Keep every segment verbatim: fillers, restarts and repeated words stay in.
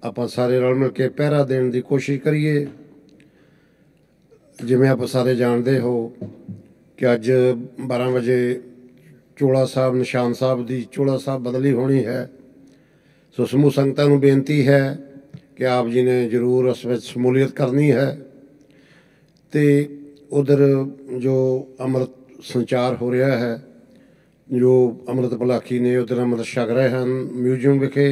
ਆਪਾਂ ਸਾਰੇ ਰਲ ਮਿਲ ਕੇ ਪਹਿਰਾ ਦੇਣ ਦੀ ਕੋਸ਼ਿਸ਼ ਕਰੀਏ। ਜਿਵੇਂ ਆਪਾਂ ਸਾਰੇ ਜਾਣਦੇ ਹੋ ਕਿ ਅੱਜ ਬਾਰਾਂ ਵਜੇ ਚੋਲਾ ਸਾਹਿਬ ਨਿਸ਼ਾਨ ਸਾਹਿਬ ਦੀ ਚੋਲਾ ਸਾਹਿਬ ਬਦਲੀ ਹੋਣੀ ਹੈ। ਸੋ ਸਮੂਹ ਸੰਗਤਾਂ ਨੂੰ ਬੇਨਤੀ ਹੈ ਕਿ ਆਪ ਜੀ ਨੇ ਜ਼ਰੂਰ ਉਸ ਵਿੱਚ ਸ਼ਮੂਲੀਅਤ ਕਰਨੀ ਹੈ। ਅਤੇ ਉਧਰ ਜੋ ਅੰਮ੍ਰਿਤ ਸੰਚਾਰ ਹੋ ਰਿਹਾ ਹੈ, ਜੋ ਅੰਮ੍ਰਿਤ ਭਲਾਖੀ ਨੇ ਉਧਰ ਅੰਮ੍ਰਿਤ ਛਕ ਰਹੇ ਹਨ ਮਿਊਜ਼ੀਅਮ ਵਿਖੇ।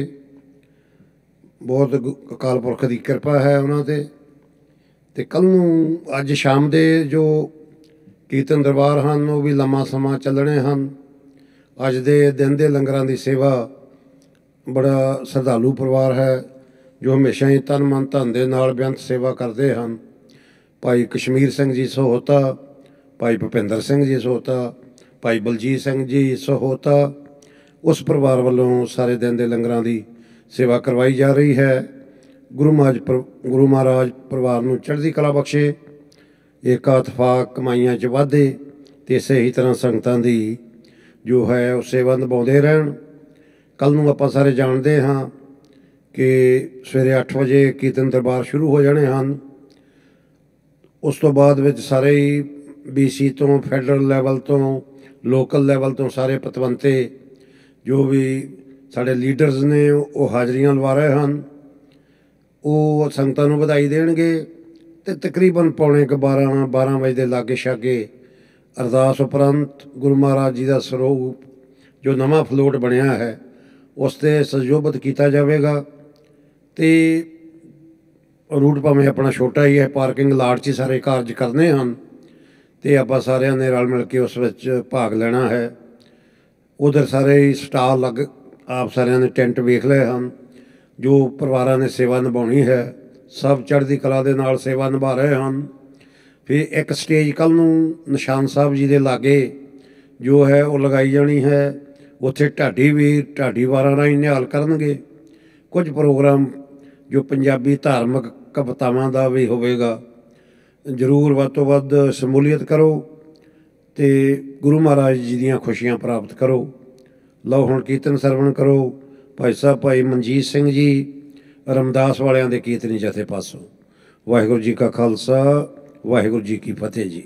ਬਹੁਤ ਅਕਾਲ ਪੁਰਖ ਦੀ ਕਿਰਪਾ ਹੈ ਉਹਨਾਂ 'ਤੇ। ਅਤੇ ਕੱਲ੍ਹ ਨੂੰ ਅੱਜ ਸ਼ਾਮ ਦੇ ਜੋ ਕੀਰਤਨ ਦਰਬਾਰ ਹਨ ਉਹ ਵੀ ਲੰਮਾ ਸਮਾਂ ਚੱਲਣੇ ਹਨ। ਅੱਜ ਦੇ ਦਿਨ ਦੇ ਲੰਗਰਾਂ ਦੀ ਸੇਵਾ ਬੜਾ ਸ਼ਰਧਾਲੂ ਪਰਿਵਾਰ ਹੈ ਜੋ ਹਮੇਸ਼ਾ ਹੀ ਤਨ ਮਨ ਧਨ ਦੇ ਨਾਲ ਬੇਅੰਤ ਸੇਵਾ ਕਰਦੇ ਹਨ। ਭਾਈ ਕਸ਼ਮੀਰ ਸਿੰਘ ਜੀ ਸਹੋਤਾ, ਭਾਈ ਭੁਪਿੰਦਰ ਸਿੰਘ ਜੀ ਸਹੋਤਾ, ਭਾਈ ਬਲਜੀਤ ਸਿੰਘ ਜੀ ਸਹੋਤਾ, ਉਸ ਪਰਿਵਾਰ ਵੱਲੋਂ ਸਾਰੇ ਦਿਨ ਦੇ ਲੰਗਰਾਂ ਦੀ ਸੇਵਾ ਕਰਵਾਈ ਜਾ ਰਹੀ ਹੈ। ਗੁਰੂ ਮਹਾਰਾਜ ਗੁਰੂ ਮਹਾਰਾਜ ਪਰਿਵਾਰ ਨੂੰ ਚੜ੍ਹਦੀ ਕਲਾ ਬਖਸ਼ੇ, ਏਕਾ ਇਤਫਾਕ ਕਮਾਈਆਂ 'ਚ ਵਾਧੇ, ਅਤੇ ਇਸੇ ਹੀ ਤਰ੍ਹਾਂ ਸੰਗਤਾਂ ਦੀ ਜੋ ਹੈ ਉਹ ਸੇਵਾ ਨਿਭਾਉਂਦੇ ਰਹਿਣ। ਕੱਲ੍ਹ ਨੂੰ ਆਪਾਂ ਸਾਰੇ ਜਾਣਦੇ ਹਾਂ ਕਿ ਸਵੇਰੇ ਅੱਠ ਵਜੇ ਕੀਰਤਨ ਦਰਬਾਰ ਸ਼ੁਰੂ ਹੋ ਜਾਣੇ ਹਨ। ਉਸ ਤੋਂ ਬਾਅਦ ਵਿੱਚ ਸਾਰੇ ਹੀ ਬੀ ਸੀ ਤੋਂ, ਫੈਡਰਲ ਲੈਵਲ ਤੋਂ, ਲੋਕਲ ਲੈਵਲ ਤੋਂ ਸਾਰੇ ਪਤਵੰਤੇ ਜੋ ਵੀ ਸਾਡੇ ਲੀਡਰਸ ਨੇ ਉਹ ਹਾਜ਼ਰੀਆਂ ਲਵਾ ਰਹੇ ਹਨ। ਉਹ ਸੰਗਤਾਂ ਨੂੰ ਵਧਾਈ ਦੇਣਗੇ ਅਤੇ ਤਕਰੀਬਨ ਪੌਣੇ ਕੁ ਬਾਰਾਂ ਬਾਰਾਂ ਵਜੇ ਦੇ ਲਾਗੇ ਛਾਗੇ ਅਰਦਾਸ ਉਪਰੰਤ ਗੁਰੂ ਮਹਾਰਾਜ ਜੀ ਦਾ ਸਰੂਪ ਜੋ ਨਵਾਂ ਫਲੋਟ ਬਣਿਆ ਹੈ ਉਸ 'ਤੇ ਸੁਸ਼ੋਭਿਤ ਕੀਤਾ ਜਾਵੇਗਾ। ਅਤੇ ਰੂਟ ਭਾਵੇਂ ਆਪਣਾ ਛੋਟਾ ਹੀ ਹੈ, ਪਾਰਕਿੰਗ ਲਾਟ 'ਚ ਹੀ ਸਾਰੇ ਕਾਰਜ ਕਰਨੇ ਹਨ ਅਤੇ ਆਪਾਂ ਸਾਰਿਆਂ ਨੇ ਰਲ ਮਿਲ ਕੇ ਉਸ ਵਿੱਚ ਭਾਗ ਲੈਣਾ ਹੈ। ਉਧਰ ਸਾਰੇ ਹੀ ਸਟਾਲ ਲੱਗ ਆਪ ਸਾਰਿਆਂ ਨੇ ਟੈਂਟ ਵੇਖ ਲਏ ਹਨ। ਜੋ ਪਰਿਵਾਰਾਂ ਨੇ ਸੇਵਾ ਨਿਭਾਉਣੀ ਹੈ ਸਭ ਚੜ੍ਹਦੀ ਕਲਾ ਦੇ ਨਾਲ ਸੇਵਾ ਨਿਭਾ ਰਹੇ ਹਨ। ਫਿਰ ਇੱਕ ਸਟੇਜ ਕੱਲ੍ਹ ਨੂੰ ਨਿਸ਼ਾਨ ਸਾਹਿਬ ਜੀ ਦੇ ਲਾਗੇ ਜੋ ਹੈ ਉਹ ਲਗਾਈ ਜਾਣੀ ਹੈ। ਉੱਥੇ ਢਾਡੀ ਵੀ ਢਾਡੀ ਵਾਰਾਂ ਰਾਹੀਂ ਨਿਹਾਲ ਕਰਨਗੇ। ਕੁਝ ਪ੍ਰੋਗਰਾਮ ਜੋ ਪੰਜਾਬੀ ਧਾਰਮਿਕ ਕਵਿਤਾਵਾਂ ਦਾ ਵੀ ਹੋਵੇਗਾ। ਜ਼ਰੂਰ ਵੱਧ ਤੋਂ ਵੱਧ ਸ਼ਮੂਲੀਅਤ ਕਰੋ ਅਤੇ ਗੁਰੂ ਮਹਾਰਾਜ ਜੀ ਦੀਆਂ ਖੁਸ਼ੀਆਂ ਪ੍ਰਾਪਤ ਕਰੋ। ਲਓ ਹੁਣ ਕੀਰਤਨ ਸਰਵਣ ਕਰੋ। ਭਾਈ ਸਾਹਿਬ ਭਾਈ ਮਨਜੀਤ ਸਿੰਘ ਜੀ ਰਮਦਾਸ ਵਾਲਿਆਂ ਦੇ ਕੀਰਤਨੀ ਜਥੇ ਪਾਸੋਂ। ਵਾਹਿਗੁਰੂ ਜੀ ਕਾ ਖਾਲਸਾ, ਵਾਹਿਗੁਰੂ ਜੀ ਕੀ ਫਤਿਹ ਜੀ।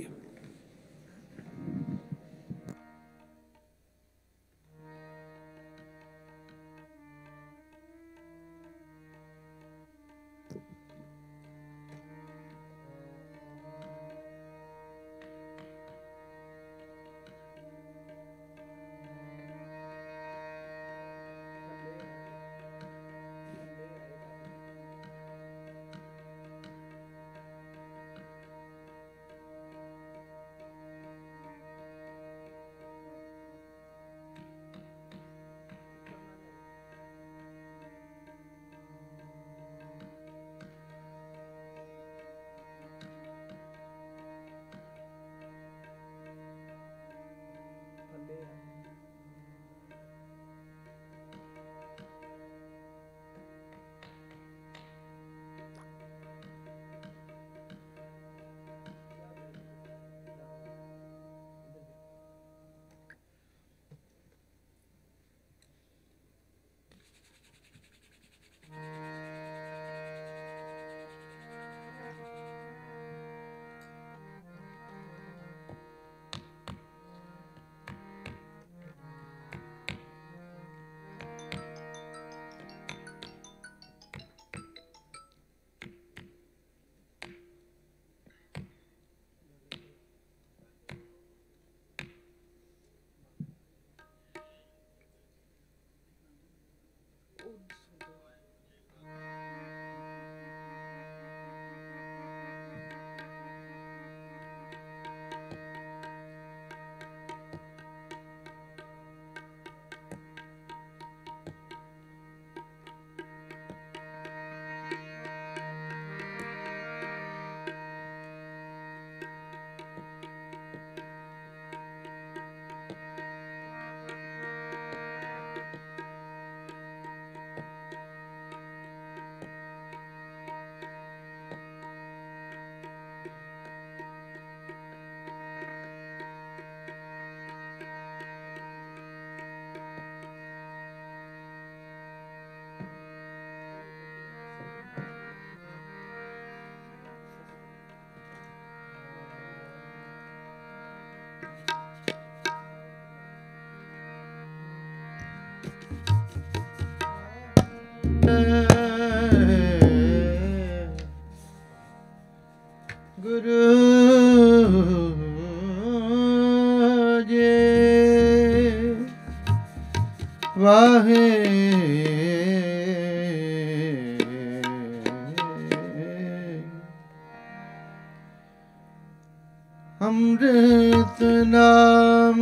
अमृत नाम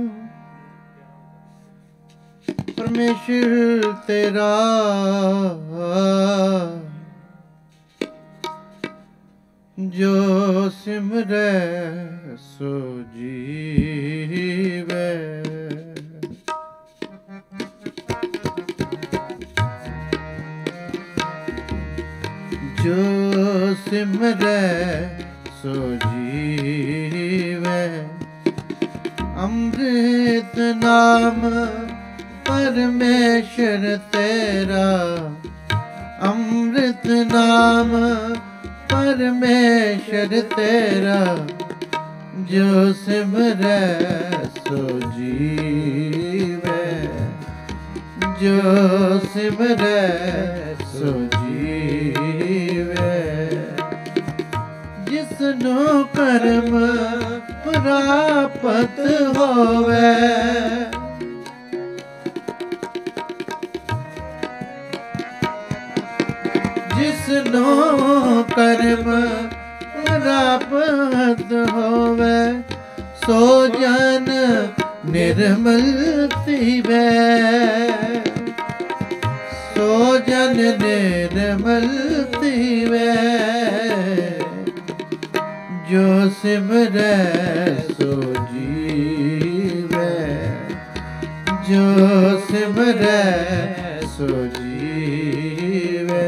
परमेश्वर तेरा, जो सिमरै सो जीवै। जो सिमरै सो जीवै। अमृत नाम परमेश्वर तेरा, अमृत नाम परमेश्वर तेरा, जो सिमरै सो जीवै। जो सिमरै सो जीवै। जिसनो कर्म प्राप्त होवे, जिसनो कर्म प्राप्त होवे, सो जन निर्मल थीवै। सो जन निर्मल थीवै। जो सिमरै सो जीवै। जो सिमरै सो जीवै।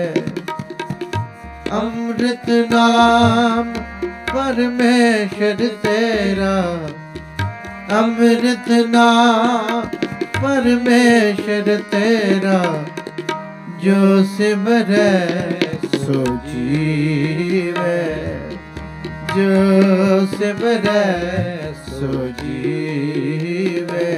अमृत नाम परमेश्वर तेरा, अमृत नाम परमेश्वर तेरा, जो सिमरै सो जीवै। जो सिमरै सो जीवै।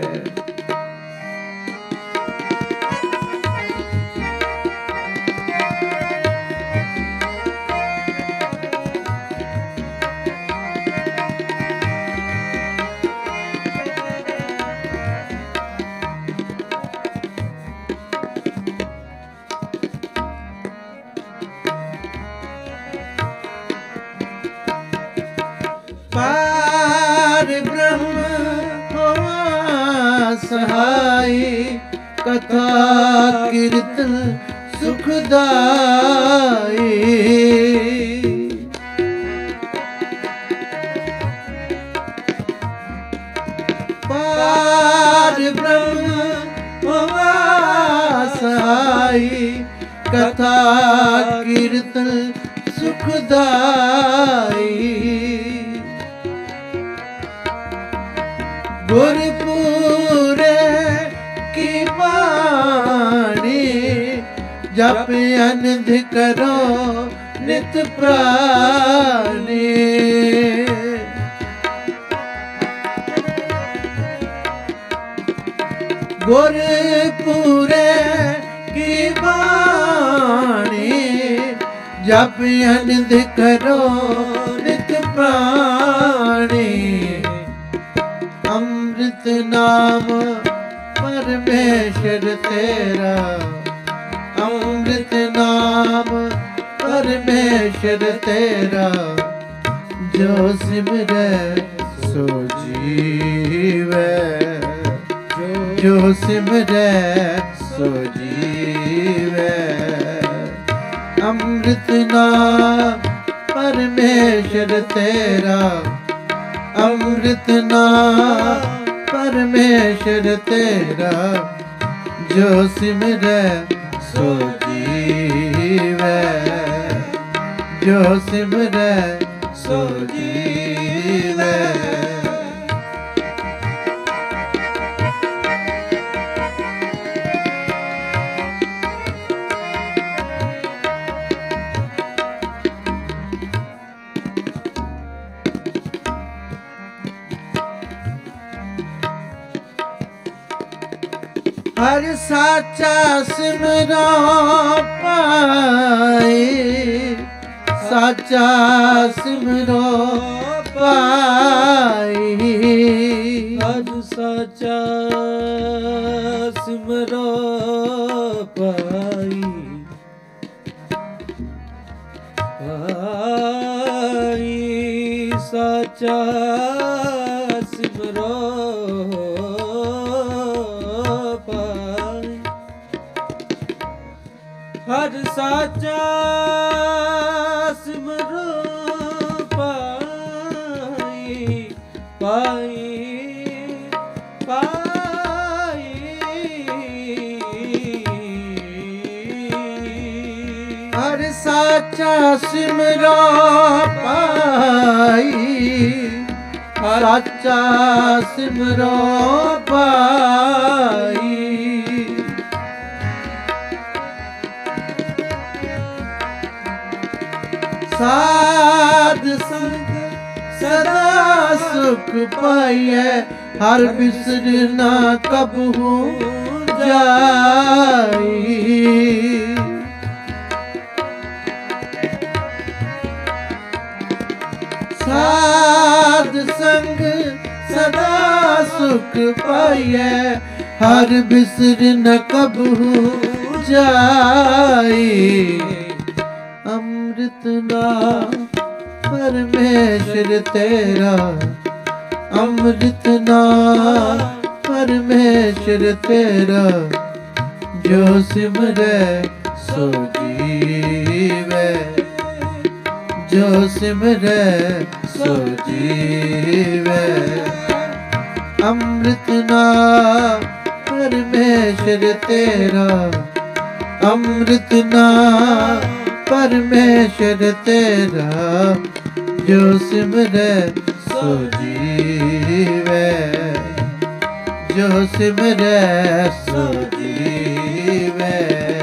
पार ब्रह्म हुआ सहाय, कथा कीर्तन सुखदाई। पार ब्रह्म हुआ सहाय, कथा कीर्तन सुखदाई। गुरपुरे की बाणी, जप अनंद करो नित प्राणी। गुरपुरे की बाणी, जप अनंद करो नित प्राणी। अमृत नाम परमेश्वर तेरा, अमृत नाम परमेश्वर तेरा, जो सिमरै सो जीवै। जो सिमरै सो जीवै। अमृत नाम परमेश्वर तेरा, अमृत नाम परमेश्वर तेरा, जो सिमरै सो जीवै। जो सिमरै सो जीवै। हर साचा सिमरो पाए, साचा सिमरो पाए। हर साचा सिमरो पाई, पाई। साचा सिमरो पाई, हर साचा सिमरो पाई, पाई पाई, हर साचा सिमरो पाई, साचा सिमरो पाई। साध संग सदा सुख पाइए, हर बिसरना कबहू जाई। साध संग सदा सुख पाइए, हर बिसर न कबहू जाई। अमृत नाम परमेश्वर तेरा, अमृत नाम परमेश्वर तेरा, जो सिमरे सो जीवे, जो सिमरे सो जीवे। अमृत नाम परमेश्वर तेरा, अमृत नाम परमेश्वर तेरा, जो सिमरे सो जीवे, जो सिमरे सो जीवे।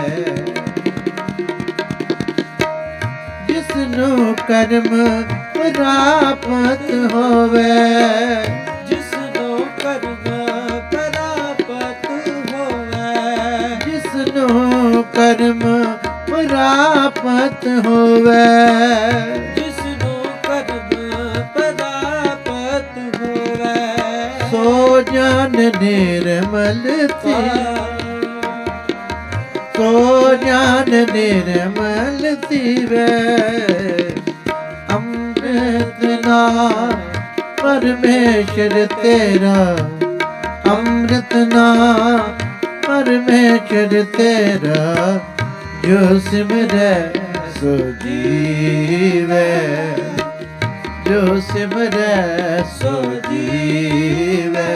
जिसनु कर्म प्राप्त होवे, जिसनु कर्म प्राप्त होवे, जिसनु कर्म प्राप्त होवे, जिसनु कर्म प्राप्त होवे, सो जान निर्मल थी, सो ज्ञान निर्मल थीवे। अमृत नाम परमेश्वर तेरा, अमृत नाम परमेश्वर तेरा, जो सिमरे सो जीवे, जो सिमरे सो जीवे।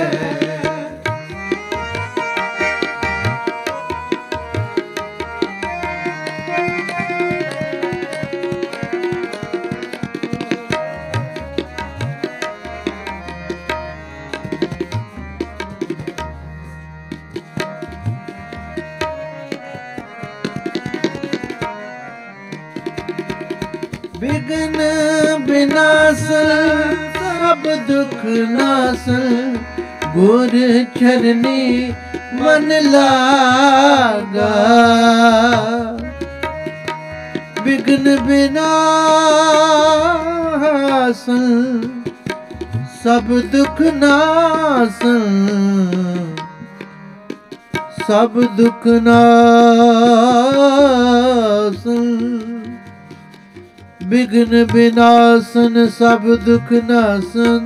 विघ्न विनाशन सब दुख नाशन, गुर चरनी मन लागा। विघ्न विनाशन सब दुख नाशन, सब दुख नाशन। विघ्न विनाशन सब दुख नाशन,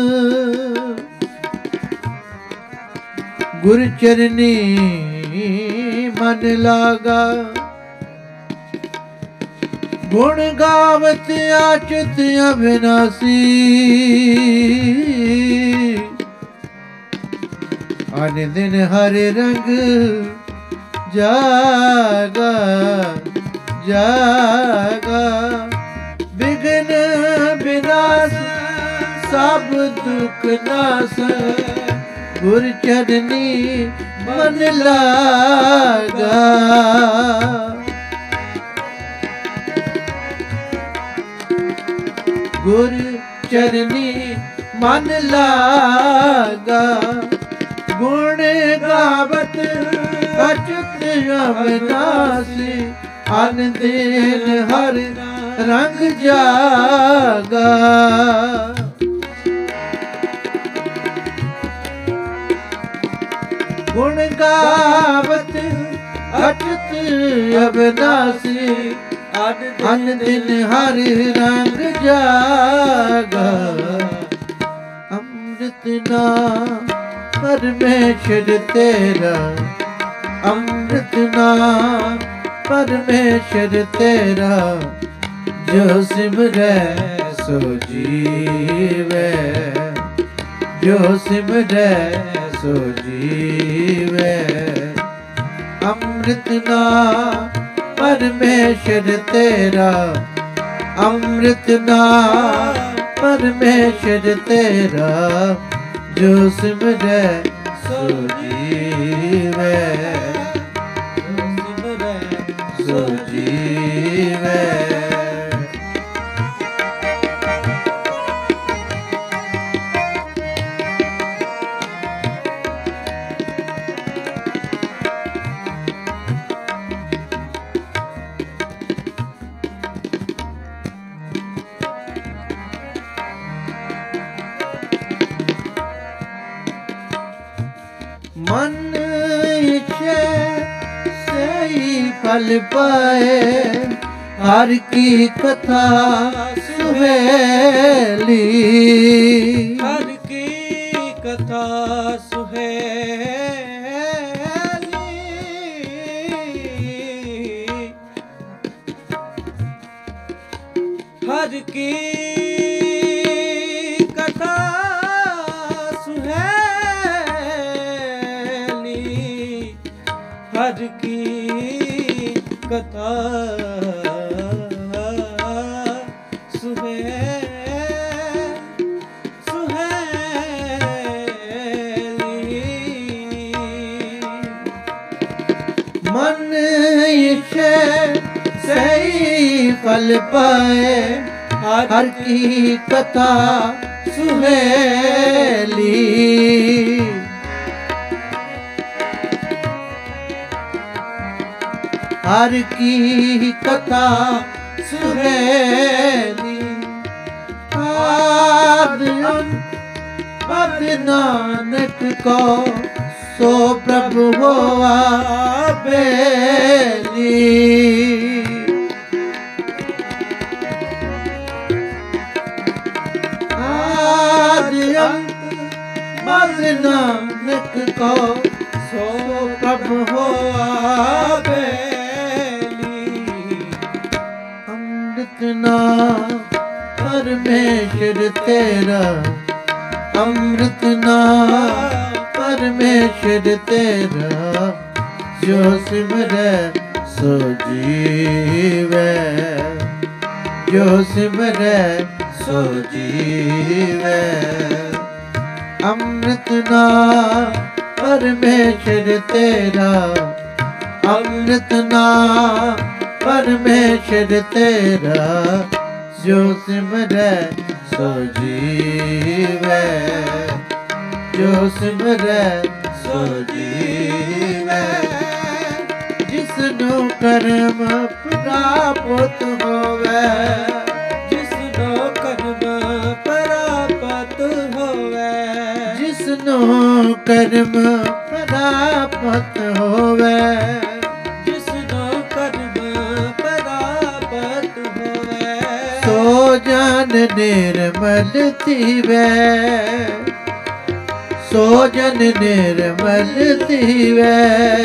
गुर चरनी मन लागा। गुण गावत आचुत अविनाशी, अन दिन हर रंग जागा जागा। विघ्न विनाश सब दुख नाश, गुर चरनी मन लागा। गुर चरनी मन लागा। गुण गावत अच्युत अविनाशी, अन दिन हर रंग जागा। गुण गावत अच्युत अविनाशी, अन दिन हर रंग जागा अमृत नाम परमेश्वर तेरा अमृत नाम परमेश्वर तेरा जो सिमरै सो जीवै जो सिमरै सो जीवै अमृत नाम परमेश्वर तेरा अमृत नाम परमेश्वर तेरा जो सिमरै सो जीवै जो सिमरै सो जीवै मन इच्छे से ही फल पाए हर की कथा सुहेली हर की कथा सुहेली हर की कथा हर की कथा सुहे सुहेली मन इच्छे सही फल पाए हर की कथा सुहेली हर की कथा सुहेली आद अंत नानक को सो प्रभु होआ बेली आद अंत नानक को सो प्रभु होआ बेली नाम परमेश्वर तेरा अमृत नाम परमेश्वर तेरा जो सिमरै सो जीवै जो सिमरै सो जीवै अमृत नाम परमेश्वर तेरा अमृत नाम परमेश्वर तेरा जो सिमरै सो जीवै जो सिमरै सो जीवै जिसनु कर्म प्राप्त होवै जिसनो कर्म प्राप्त होवै जिसनु कर्म प्राप्त होवै सो जन निर्मल थीवै सो जन निर्मल थीवै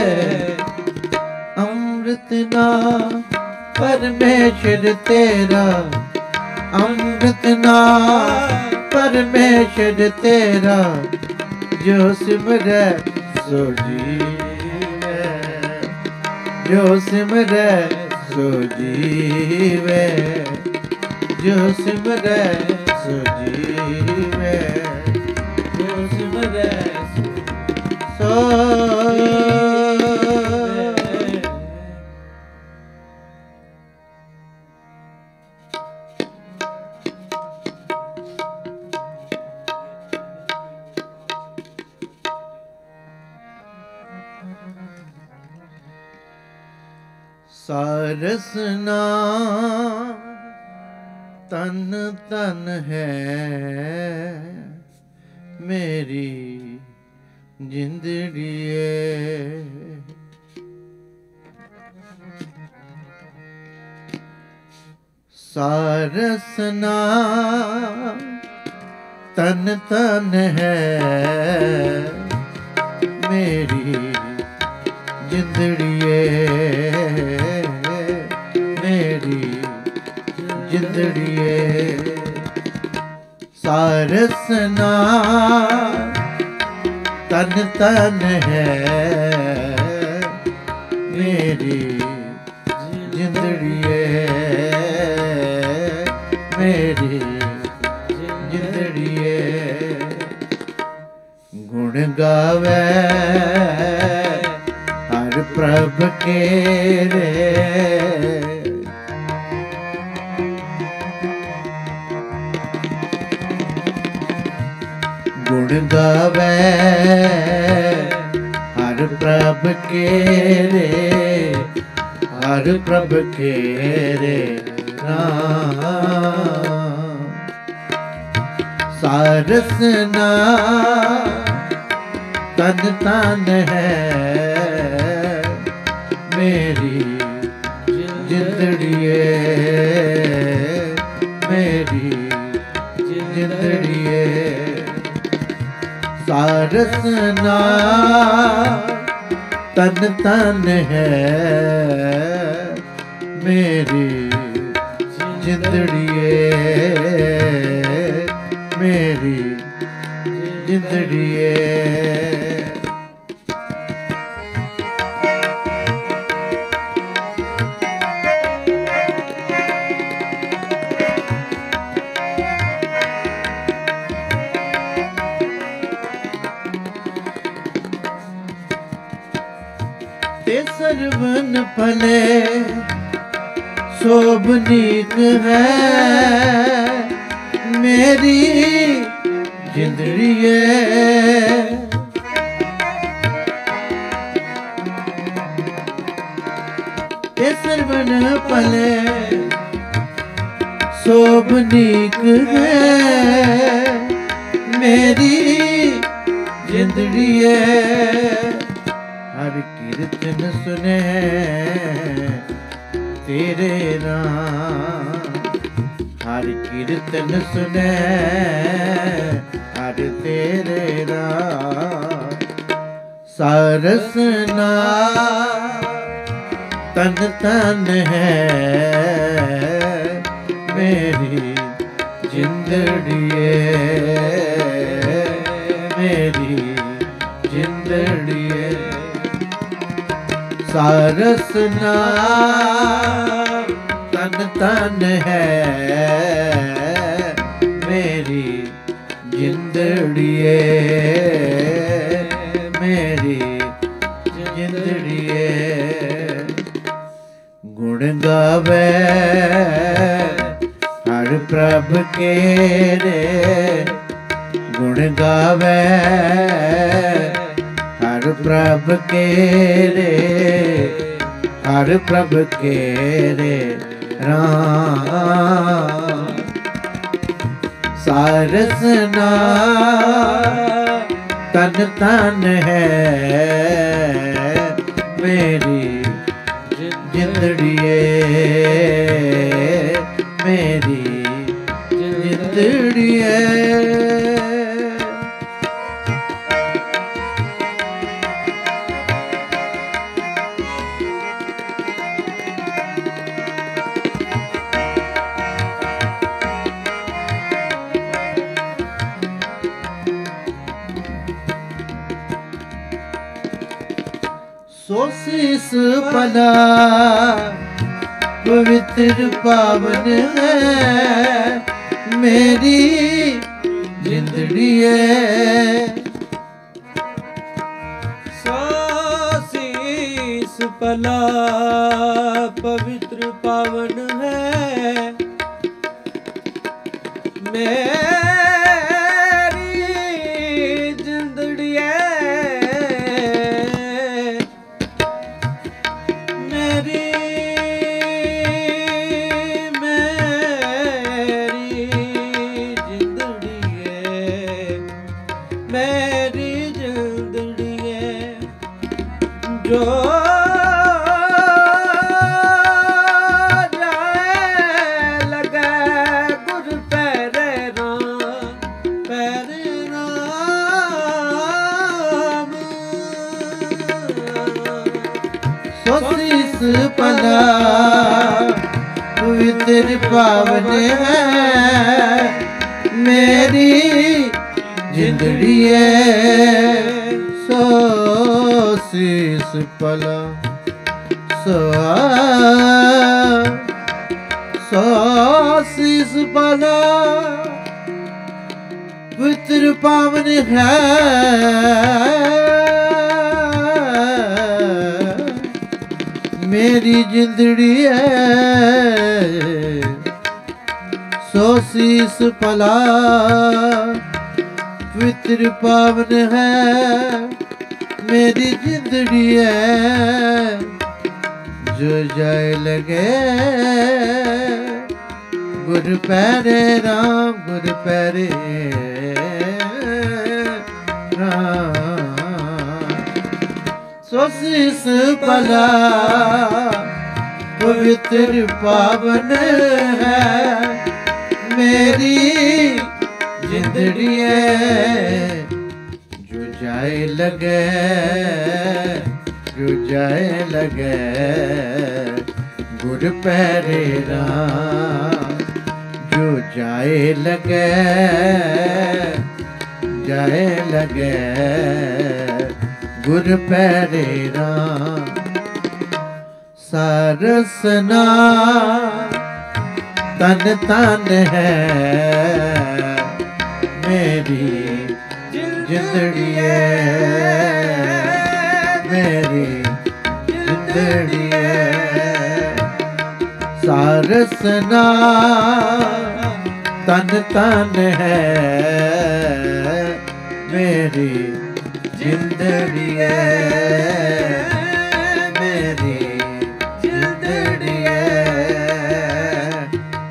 अमृत नाम परमेश्वर तेरा अमृत नाम परमेश्वर तेरा जो सिमरै सो जीवै जो सिमरै सो जीवै जो सिमरै सो जीवै जो सिमरै सो सारस नाम तन तन है मेरी जिंदड़िए सारसना तन तन है मेरी जिंदड़िए, मेरी जिंदड़िए। सारसना तन तन है मेरी जिंदड़िए, मेरी जिंदड़िए। गुण गावे हर प्रभ के रे, गुण गावे हर प्रभ के रे, हर प्रभ के रे नाम। सारसना तन तन है मेरी जिंदड़िए, मेरी जिंदड़िए। सारसना तन तन है मेरी जिंदड़िए, मेरी जिंदड़िए। ते सर्वन फले शोभनीक है मेरी जिंदड़िए। ते सर्वन फले शोभनीक है मेरी जिंदड़िए। हर कीर्तन सुने तेरे नाम, हर कीर्तन सुने हर तेरे नाम। सारसना तन तन है मेरी जिंदड़िए, मेरी जिंदड़िए। सारसना तन तन है मेरी जिंदड़िए, मेरी जिंदड़िए। गुण गावे हर प्रभ के रे, गुण गावे हर प्रभ के रे, हर प्रभ के रे राम। सारसना तन तन है मेरी जिंदड़िए, मेरी जिंदड़िए। सो शीस पला पवित्र पावन है मेरी जिंदड़िए। सो शीस पला पवित्र पावन है मेरी जिंदड़िए, मेरी मेरी जिंदड़िए, मेरी जिंदड़िए। जो जाए लग पवित्र पावन है मेरी जिंदड़ी सो शीस पला सो सो शीस पला पवित्र पावन है मेरी जिंदड़ी है सो शीस पला पवित्र पावन है मेरी जिंदड़ी है जो जाए लगे गुर पैरे राम गुर पैरे राम सो शीस पला पवित्र पावन है मेरी जिंदड़ी है जो जाए लगे जो जाए लगे गुर पैरे राम जो जाए लगे जाए लगे गुर पैरे राम सारसना तन तन है मेरी जिंदड़ी है मेरी जिंदड़ी है सारसना तन तन है मेरी जिंदड़ी है मेरी जिंदड़ी है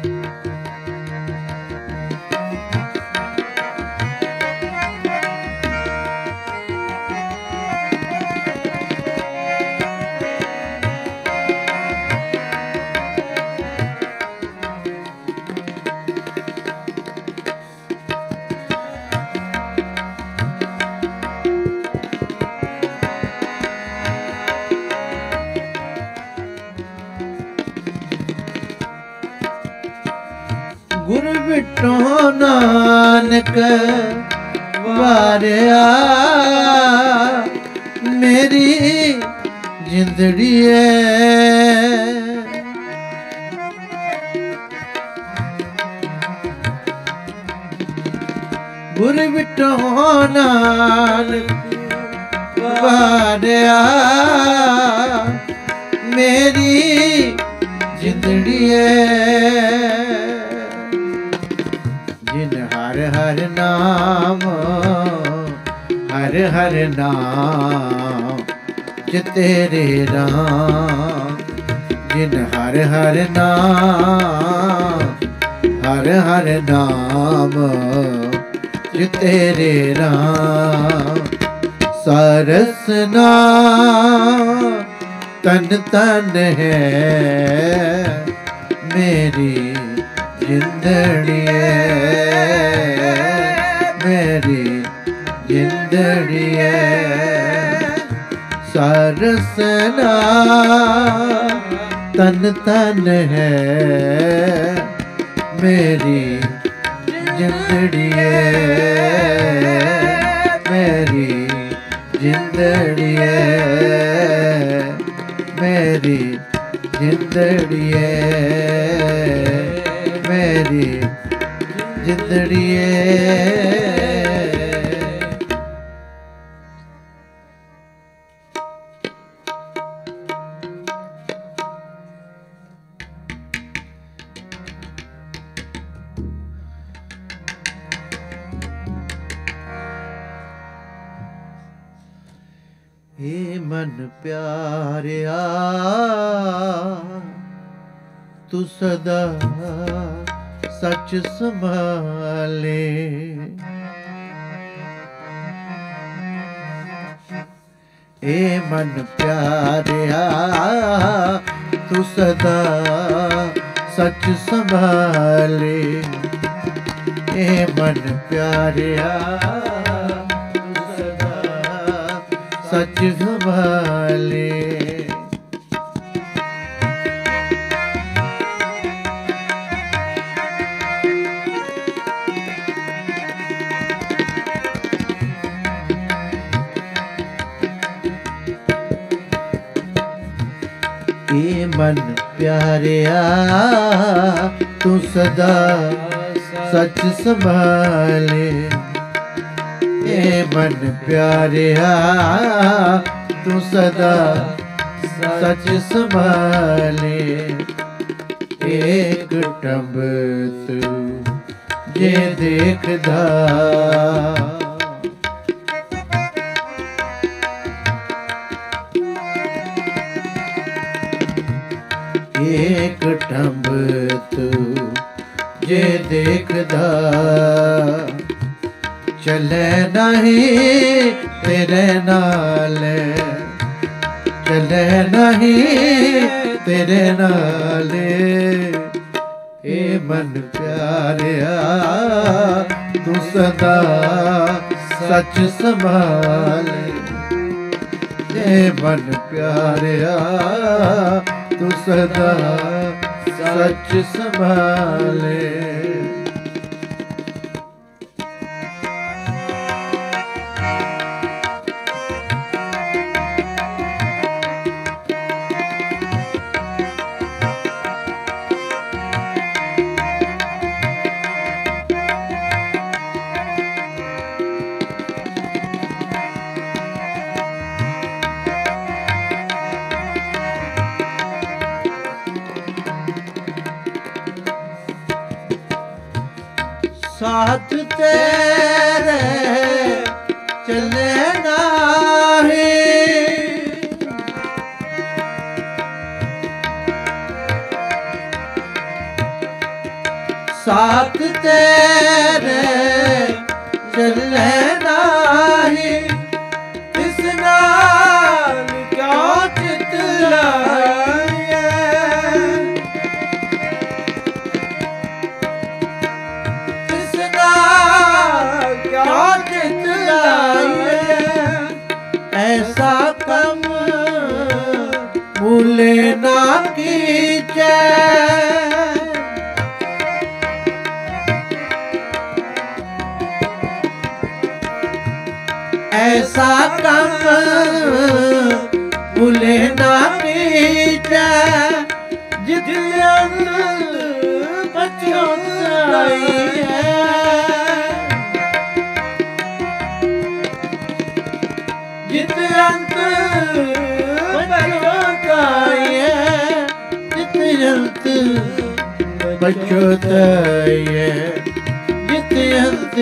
गुर बिटो नानक वारिया मेरी जिंदड़ी है गुर बिटो नानक वारिया मेरी जिंदड़ी है जिन हर हर नाम हर हर नाम च तेरे राम जिन हर हर नाम हर हर नाम च तेरे राम सरसना तन तन है मेरी जिंदड़ी है मेरी जिंदड़ी है सरसना तन तन है मेरी जिंदड़ी है मेरी जिंदड़ी है मेरी जिंदड़ी है मेरी जिंदड़ी है हे मन प्यारिया तू सदा सच संभाले ए मन प्यारिया तू सदा सच संभाले ए मन प्यारिया तू सदा सच संभाले मन प्यारिया तू सदा सच संभाले, ए मन प्यारिया तू सदा सच संभाले। एक टंब तू जे देखदा, एक टंब तू जे देखदा, चले नहीं तेरे नाल, चले नहीं तेरे नाल। ए मन प्यारिया तू सदा सच संभाले, ए मन प्यारिया तू सदा सच संभाले। साथ तेरे चले नाही, साथ तेरे चले नाही, इस नाल क्यों चित लाए, क्या चित लाए। ऐसा कम भूले ना कीजे, ऐसा कम भूले ना कीजे, जितने बच्चों आई है, जित अंत बचोताए, जित अंत बचोताए, जित अंत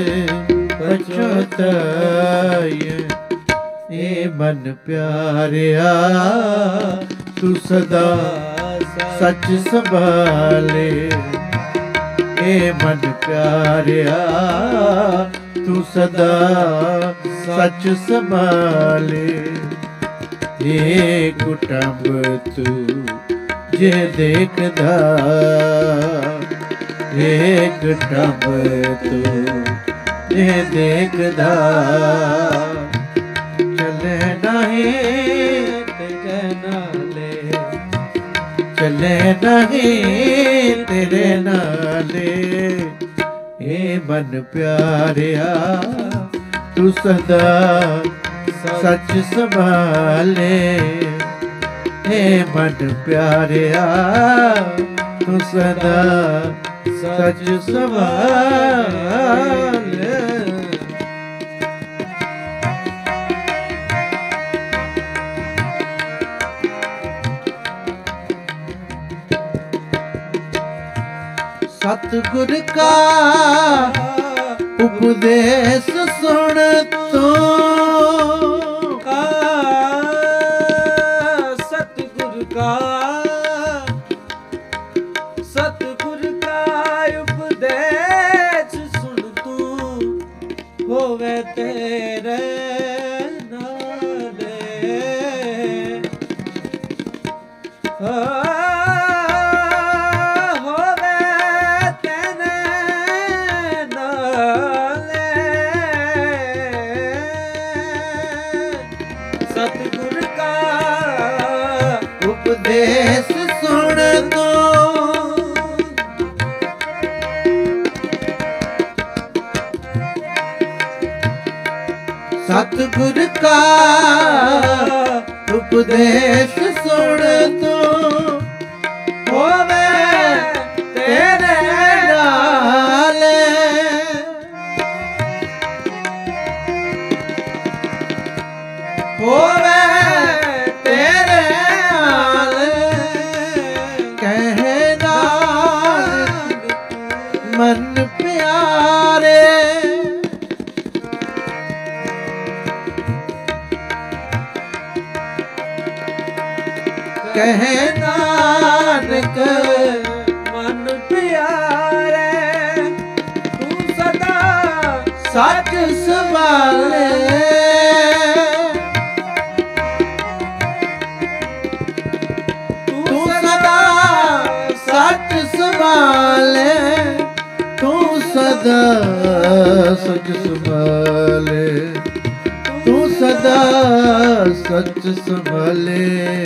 बचोताए। ए मन प्यारिया तू सदा सच संभाले, ए मन प्यारिया तू सदा सच संभाले। एक टंब तू जे देखदा, एक टंब तू जे देखदा, चले नहीं तेरे नाले, चले नहीं तेरे नाले। ए मन प्यारिया तू सदा सच संभाले, हे मन प्यारिया तू सदा सच संभाले। सतगुर का उपदेश सुन तो, का सतगुर का सतगुर का उपदेश सुन तू, होवे तेरे नाले। सतगुर का उपदेश सुन दो, सतगुर का उपदेश सुन दो, मन प्यारे कहे नानक मन प्यारे तू सदा सच संभाले तू सदा सच संभाले तू सदा सच संभाले तू सदा सच संभाले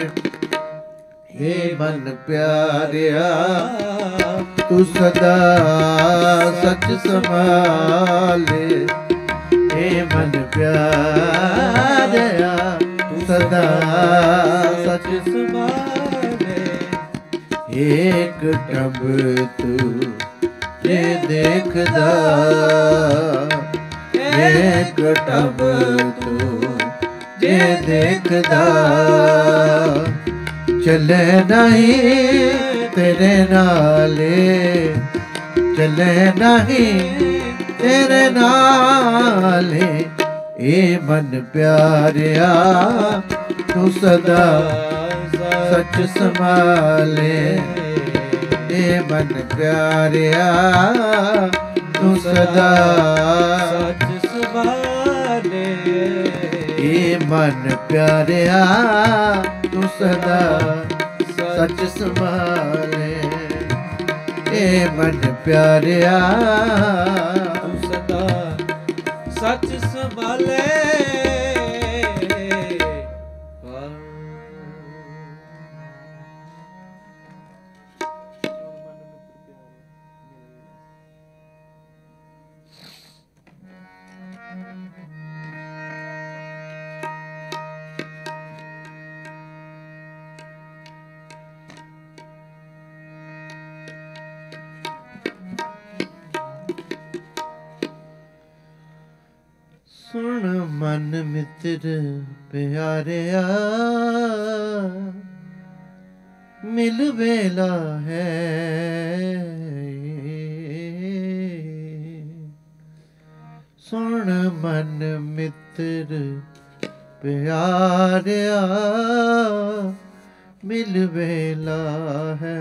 हे मन प्यारिया तू सदा सच संभाले हे मन प्यारिया तू सदा सच संभाले एक टब तू ये देखदा एक टब तू ये देखदा चले नहीं तेरे नाले चले नहीं तेरे नाले ए मन प्यारिया तू सदा सच संभाले ए मन प्यारिया तू सदा सच संभाले ए मन प्यारिया तू सदा सच संभाले ए मन प्यारिया तू सदा सच संभाले सुन मन मित्र प्यारिया मिल बेला है सुन मन मित्र प्यारिया मिल बेला है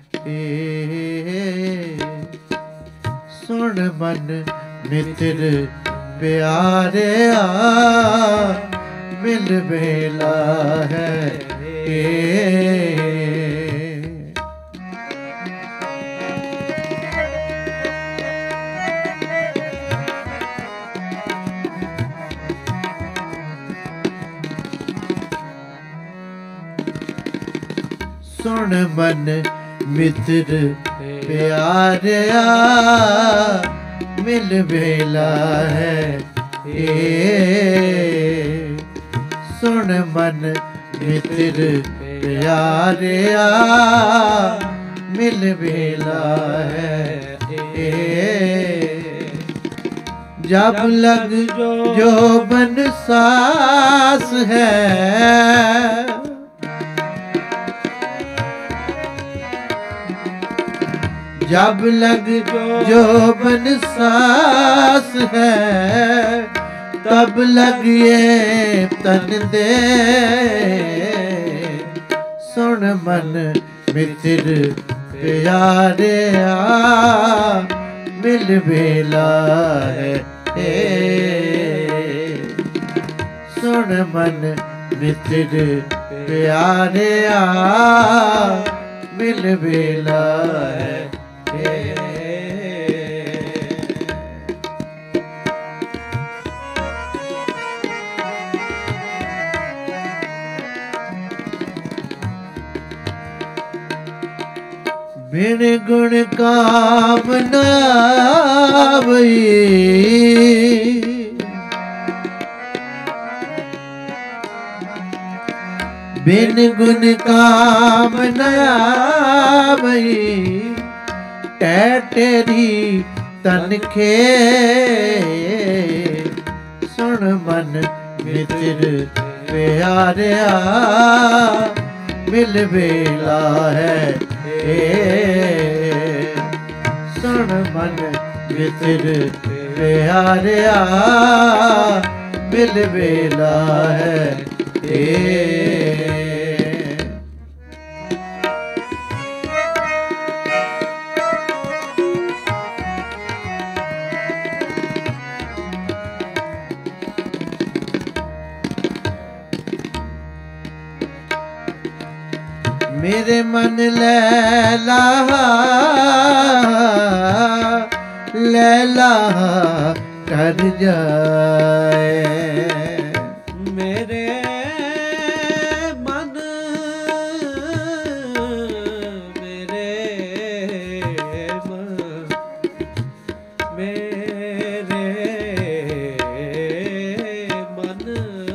सुन मन मित्र प्यारे आ मिल बेला है ए सुन मन मित्र प्यारे आ मिल बेला है ए सुन मन मित्र प्यारे आ मिल बेला है ए जब लग जो बन सास है जब लग जो बन सास है तब लग ये तन दे सुन मन मित्र प्यारे आ मिल बेला है सुन मन मित्र प्यारे आ मिल बेला है बिन गुण कामना भई बिन गुण कामना भई टेरी तन खे सुन मन मित्र प्यारिया मिल बेला है सुन सुन मन मित्र प्यारिया मिल बेला है ए। मेरे मन लैला लैला कर जाए, मेरे मन मेरे मन मेरे मन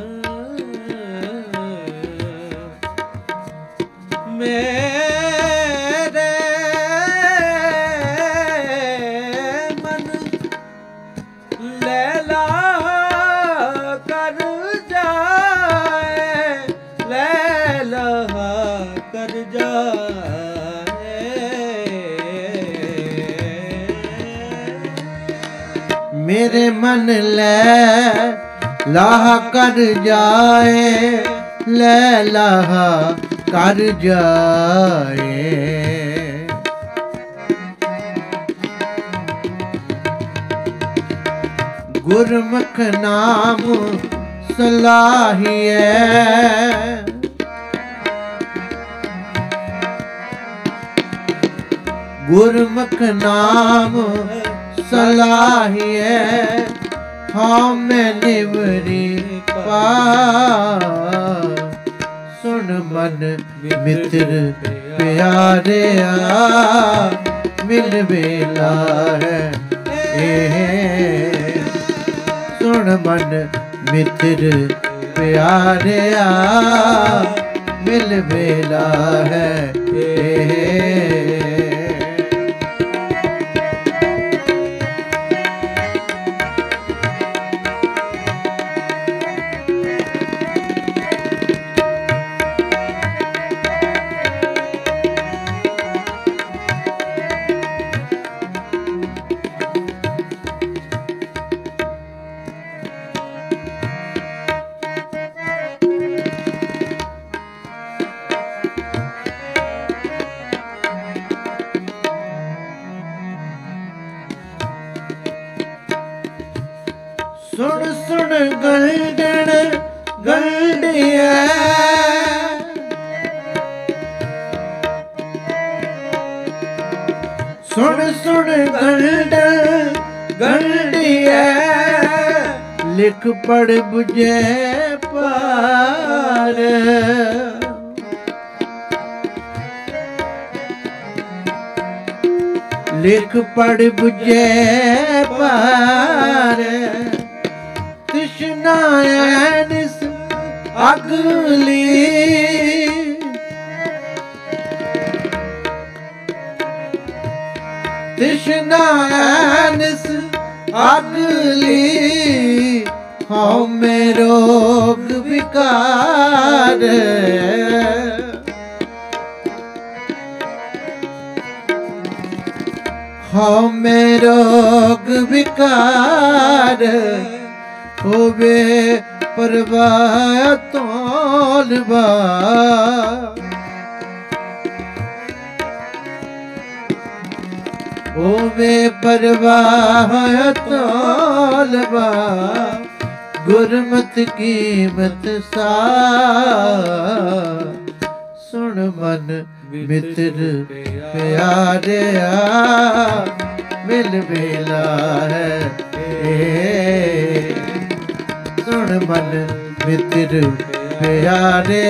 मेरे मन लैला कर जाए, लैला कर जाए। मेरे मन लैला कर जाए, लैला कर जाए। गुरमुख नाम सलाहिए, गुरमुख नाम सलाहिए, हाँ मैं निवरी पा सुन मन मित्र प्यारे मिल बेला है ए। सुन मन मित्र प्यारे मिल बेला है ए। सुन सुन गलडण गलडिया, सुन सुन गलडण गलडिया, लिख पढ़ बुझे पार। लिख पढ़ बुझे पार, तृष्णा निस अगली, तृष्णा निस अगली, हाँ में रोग विकार। हाँ में रोग विकार, होवे परवाह तोलबा, होवे परवाह तोलबा, गुरमत कीमत सा सुन मन मित्र प्यारे मिल बेला है ए। सुन मन मित्र प्यारे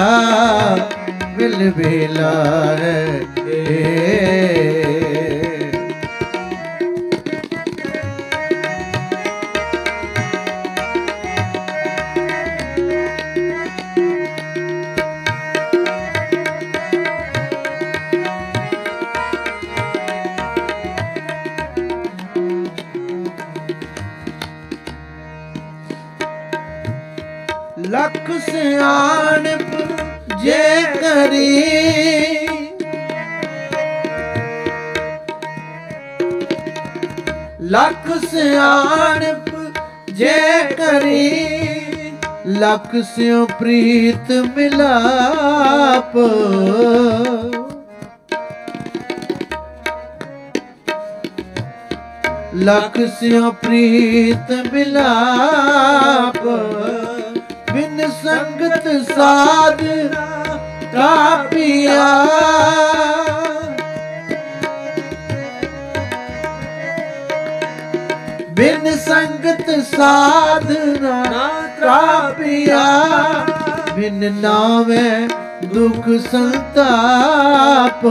मिल बेला है ए। लख सियाणप जे करी, लख सियाणप जे करी, लख स्यों प्रीत मिलाप। लख स्यों प्रीत मिलाप, बिन संगत साध तापिया। बिन संगत साधना तापिया, बिन नावे दुख संताप।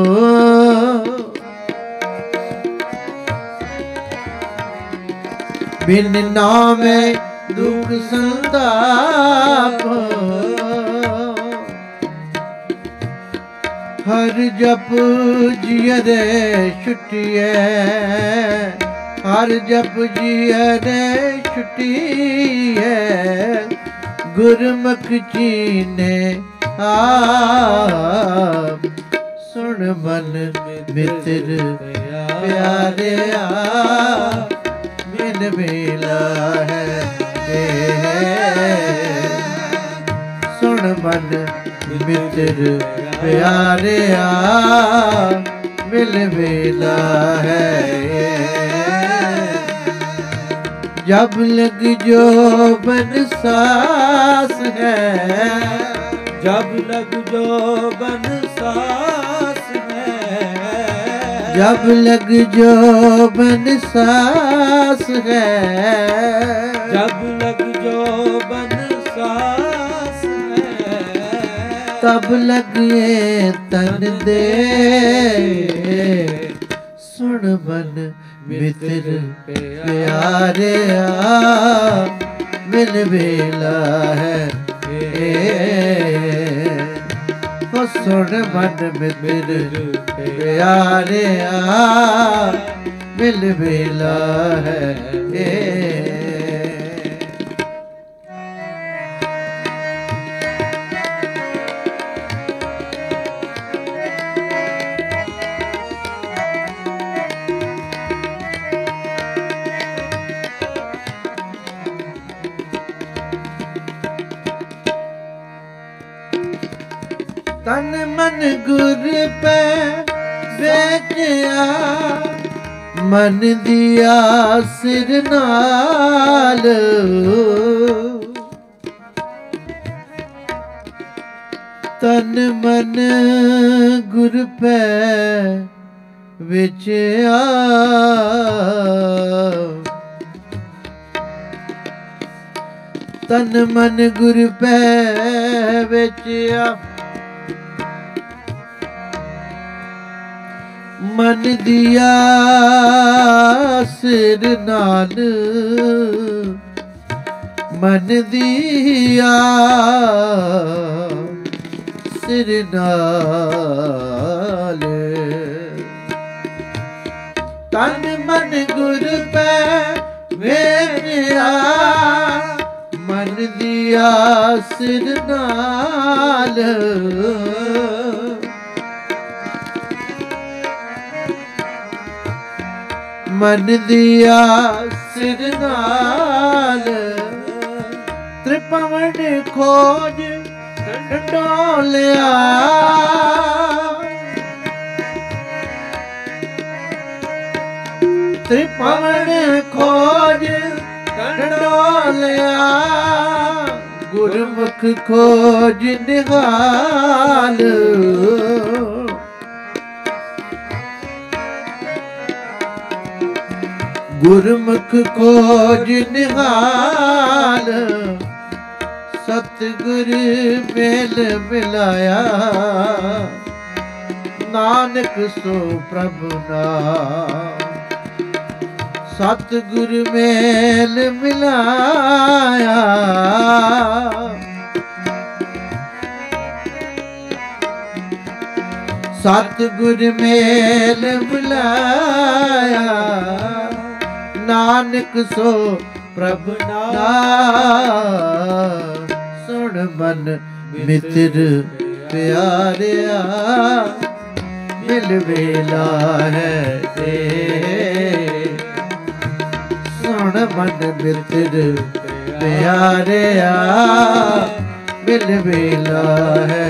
बिन नावे दुख संताप। हर जप जियरे छुटिए, हर जप जियरे छुटिए। गुरमुख चीने आप, सुन मन मित्र प्यारे आ। मिल मिला है सुन मन मित्र प्यारे आ। मिल मिला है जब लग जो बन सास है। जब लग जो बन सास है। जब लग जो बन सास है। जब लग जो बन सास है। तब लगे तन दे सुन मन मित्र प्यारे आ। मिल बेला है ओ सुन मन मित्र प्यारे आ। मिल बेला है तन मन गुर पे बेचिया। मन दिया सिर नाल। तन मन गुर पे बेचिया। तन मन गुर पे बेचिया। मन दिया सिर नाल। मन दिया सिर नाल। तन मन गुर पे मेरिया। मन दिया सिर नाल। मन दिया सिर नाल। त्रिपवन खोज डोलिया। त्रिपवन खोज डोलिया। गुरमुख खोज निहाल। गुरमुख खोज निहाल। सतगुर मेल मिलाया। नानक सो प्रभु नाम। सतगुर मेल मिलाया। सतगुर मेल मिलाया। नानक सो प्रभु नाम। सुन मन मित्र प्यारिया। मिल बेला है ते सुन मन मित्र प्यारिया मिल मिला है।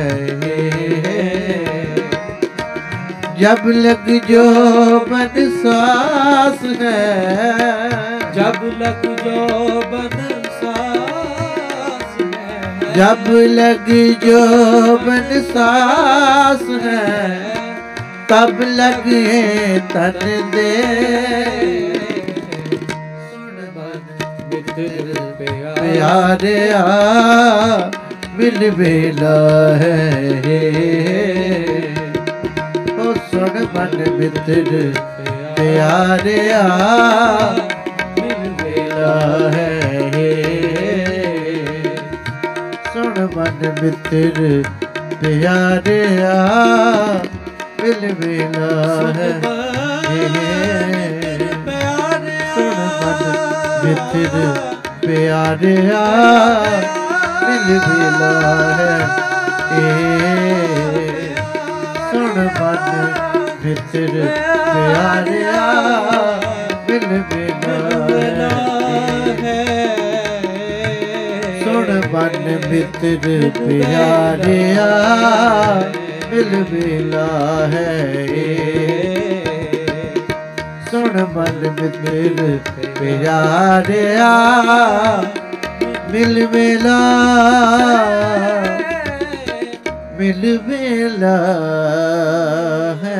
जब लग जो बन सास है, जब लग जो बन सास है, जब लग जो बन सास है, तब लगे तन दे। सुन मन मित्र प्यारिया मिल मिला है। ओ सुन मन मित्र प्यारिया मिल मिला है। सुन मन मित्र प्यारिया मिल मिला है। सुन मन मित्र प्यारिया मिल मिला है। सुन मन मित्र प्यारिया मिल मिला है। सुन मन मित्र प्यारिया मिल मिला है। सुन मन मित्र प्यारिया मिल मिला मिल मिला है।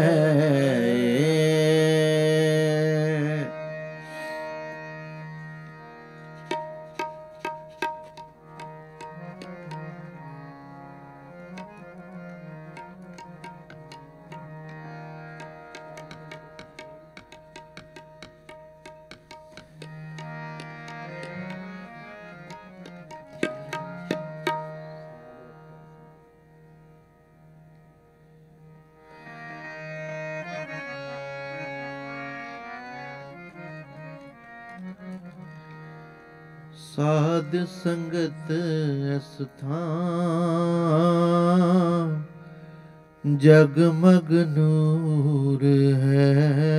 साध संगत स्थान जगमग नूर है।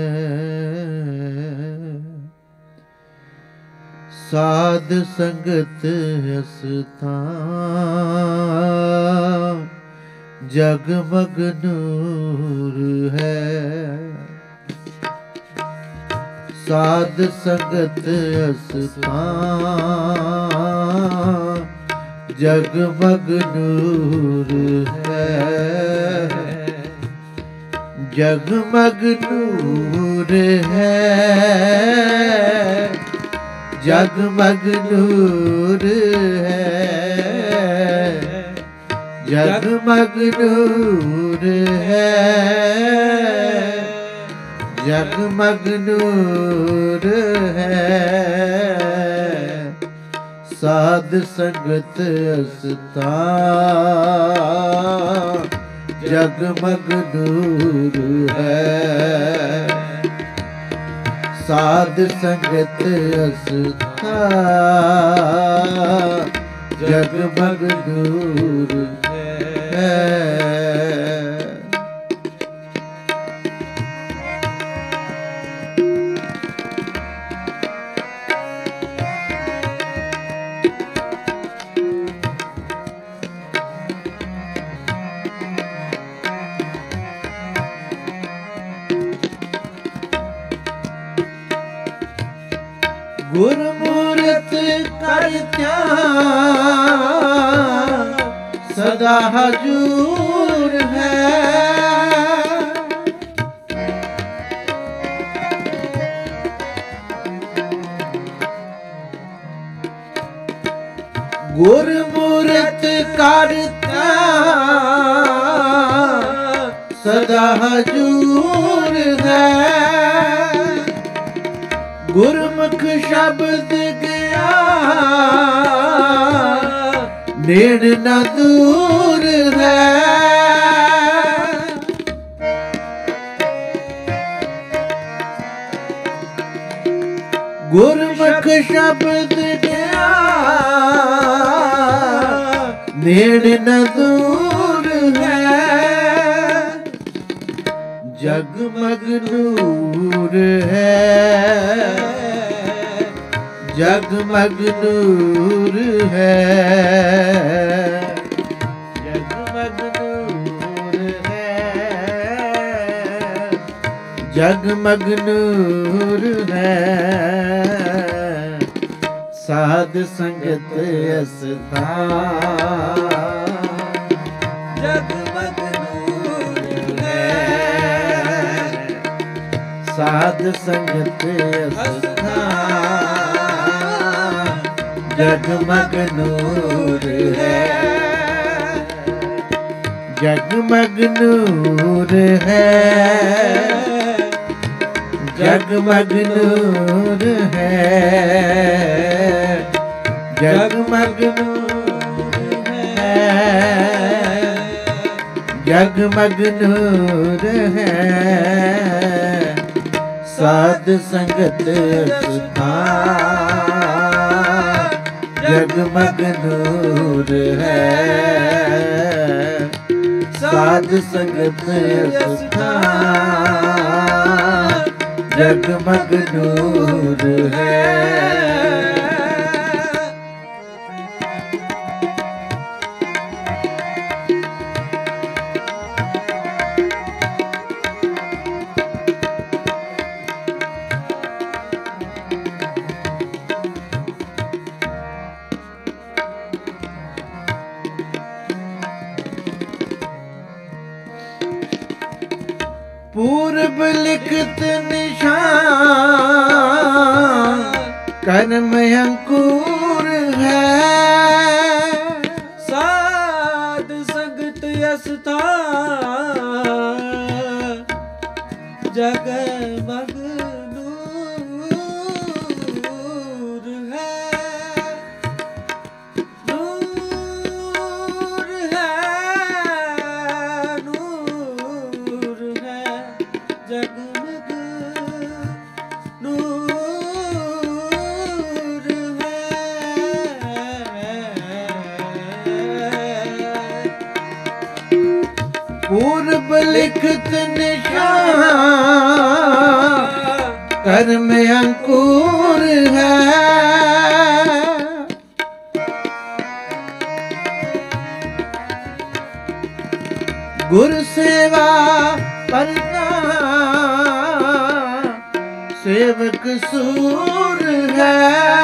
साध संगत स्थान जगमग नूर है। साध संगत स्थान जगमग नूर है। जगमग नूर है। जगमग नूर है। जगमग नूर है। जगमग नूर है। साध संगत स्थान जगमग नूर है। साध संगत स्थान जगमग नूर है। गुरमूर्त कर ध्यान सदा हजूर है। गुरमूर्त कर ध्यान सदा हजूर है। गुरमुख शब्द गया नेड़ न दूर है। गुरमुख शब्द गया नेड़ न दूर है। जगमग नूर है। जगमग नूर है, जगमग नूर है, जगमग नूर है, साध संगत स्थान जगमग नूर है, साध संगत स्थान जगमग नूर है, जगमग नूर है, जगमग नूर है, जगमग नूर है, जगमग नूर है, साध संगत स्थान जगमग नूर है, साध संगत स्थान जगमग नूर है। पूर्व लिखित निशान कर्म अंकुर है, साध संगत स्थान जगमग नूर है, नूर है, नूर है, जगमग नूर है। पूर्व लिखित निशान कर्म अंकुर है, गुरु सेवा करता सेवक सूर है,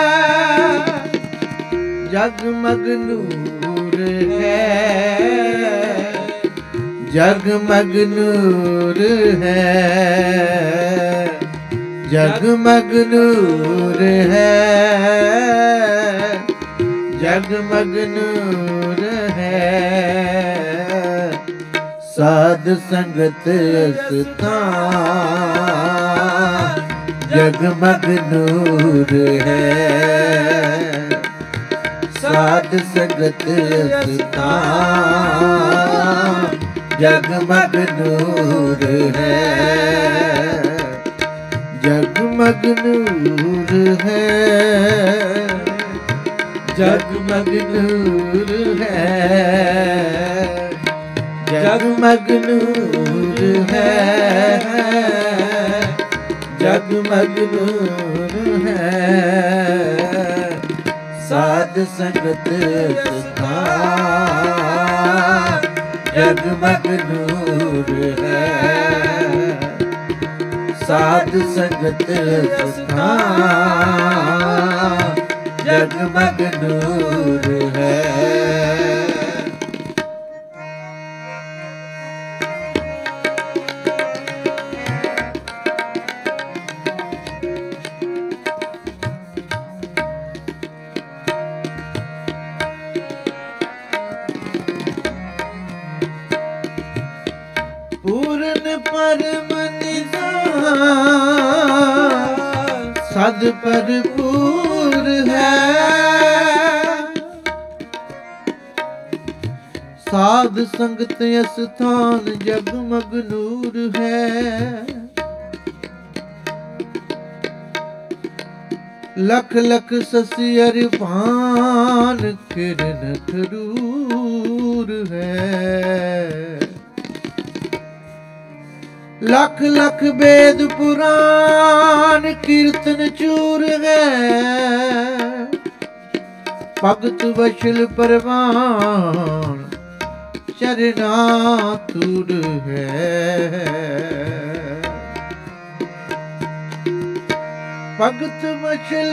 जगमग नूर है, जगमग नूर है, जगमग नूर है, जगमग नूर है, साध संगत स्थान जगमग नूर है, साध संगत स्थान जगमग नूर है, जगमग नूर है, जगमग नूर है, जगमग नूर है, जगमग नूर है, साध संगत स्थान जगमग नूर है, साध संगत स्थान जगमग नूर है। पूर्ण परम निधान सद भरपूर है, साध संगत स्थान जगमग नूर है, लख लख ससियर पान किरण खरूर है, लख लख वेद पुराण कीर्तन चूर है, भगत वशल परवान चरना तूर है। भगत वशल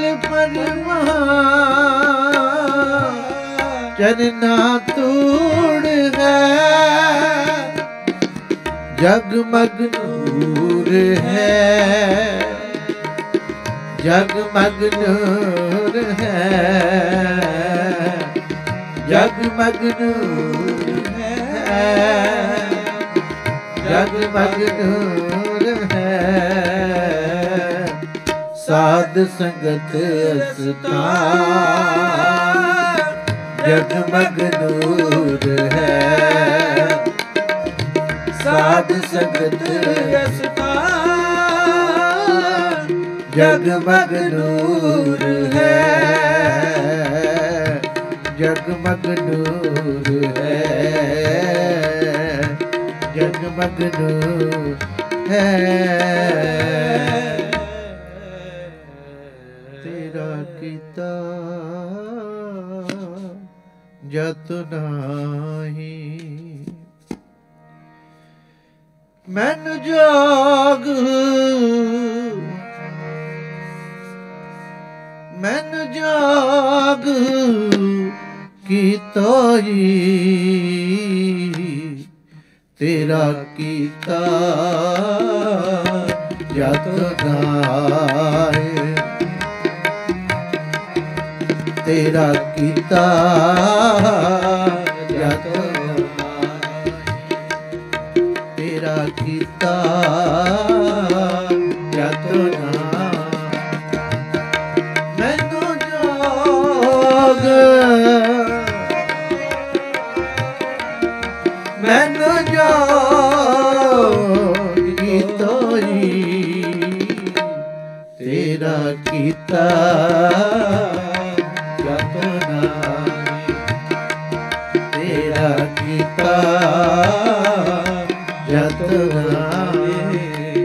परवान चरना तूर है, जगमग नूर है, जगमग नूर है, जगमग नूर है, जगमग नूर है। साध संगत अस्तान जगमग नूर है, साध संगत अस्तान जगमग नूर है, जगमग नूर है, जगमग नूर है। तेरा कीता जत नाही, मैनू जोग मैनू जोग कीता ही, तेरा कीता जत नाए, तेरा कीता जत तेरा कीता जत मैनू जोग मैनू जोग कीता ही, तेरा कीता जत नाई, तेरा कीता जत नाई।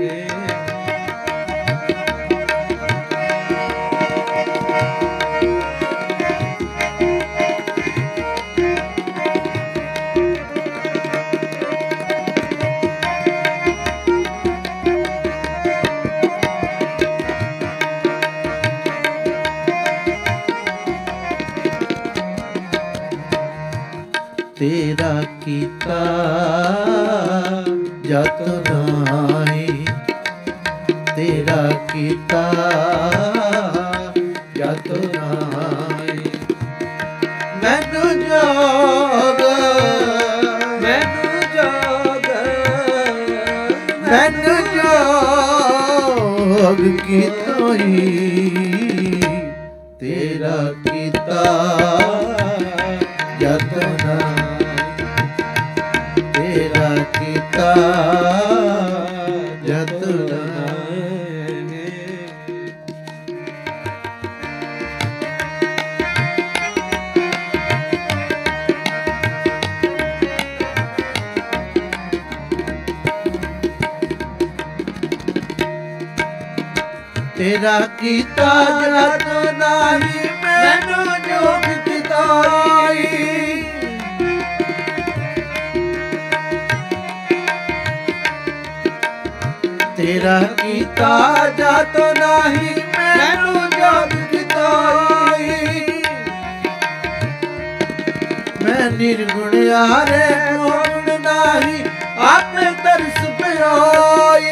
तेरा कीता जत नाई, तेरा कीता जत नाई। मैनू जोग मैनू जोग मैनू जोग कीता ही, तेरा कीता जत नाई, तेरा कीता जत नाई। तेरा कीता जत नाही, मैनू जोग किताई। तेरा कीता जत नाही, मैनू जोग किताई। मैं निर्गुण यारे गुण नाही, आपे तरस प्याई।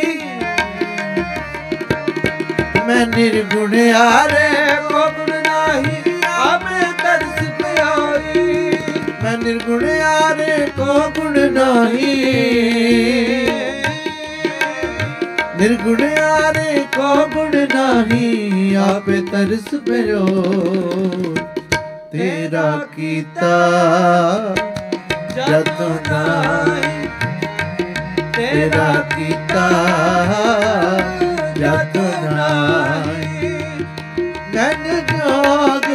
मैं निर्गुण यारे गुण नाही, आपे तरस प्याई। मैं निर्गुण यारे को गुण नाही, निर्गुण यारे को गुण नाही, आपे तरस प्यो। तेरा कीता जत नाई, तेरा कीता जत नाई। मैनू जोग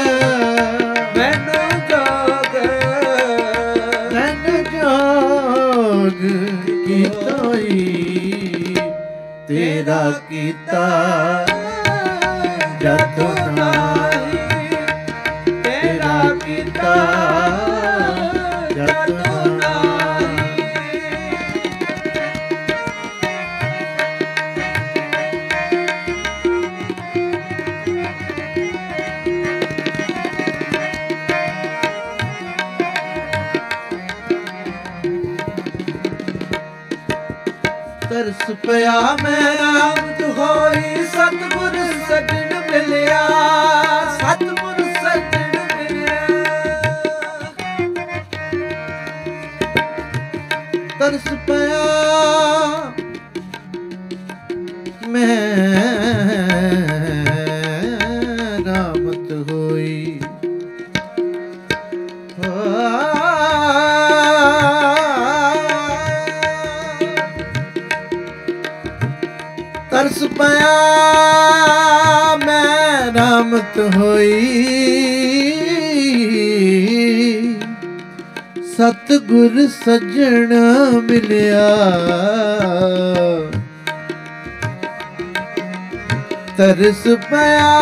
मैनू जोग मैनू जोग कीता ही, ਤੇਰਾ ਕੀਤਾ ਜਤਨ ਨਾਹੀ, ਤੇਰਾ ਕੀਤਾ ਜਤਨ ਨਾਹੀ। ਤਰਸ ਪਿਆ ਮੈਂ ਰਾਮਤ ਹੋਈ, ਸਤਿਗੁਰ ਸਜਣ ਮਿਲਿਆ, ਸਤਿਗੁਰ ਸਜਣ ਮਿਲਿਆ। ਤਰਸ ਪਿਆ ਮੈਂ ਰਾਮਤ ਹੋਈ, ਤਰਸ ਪਿਆ ਮੈਂ ਰਾਮਤ ਹੋਈ, ਸਤਿਗੁਰ ਸੱਜਣ ਮਿਲਿਆ। ਤਰਸ ਪਿਆ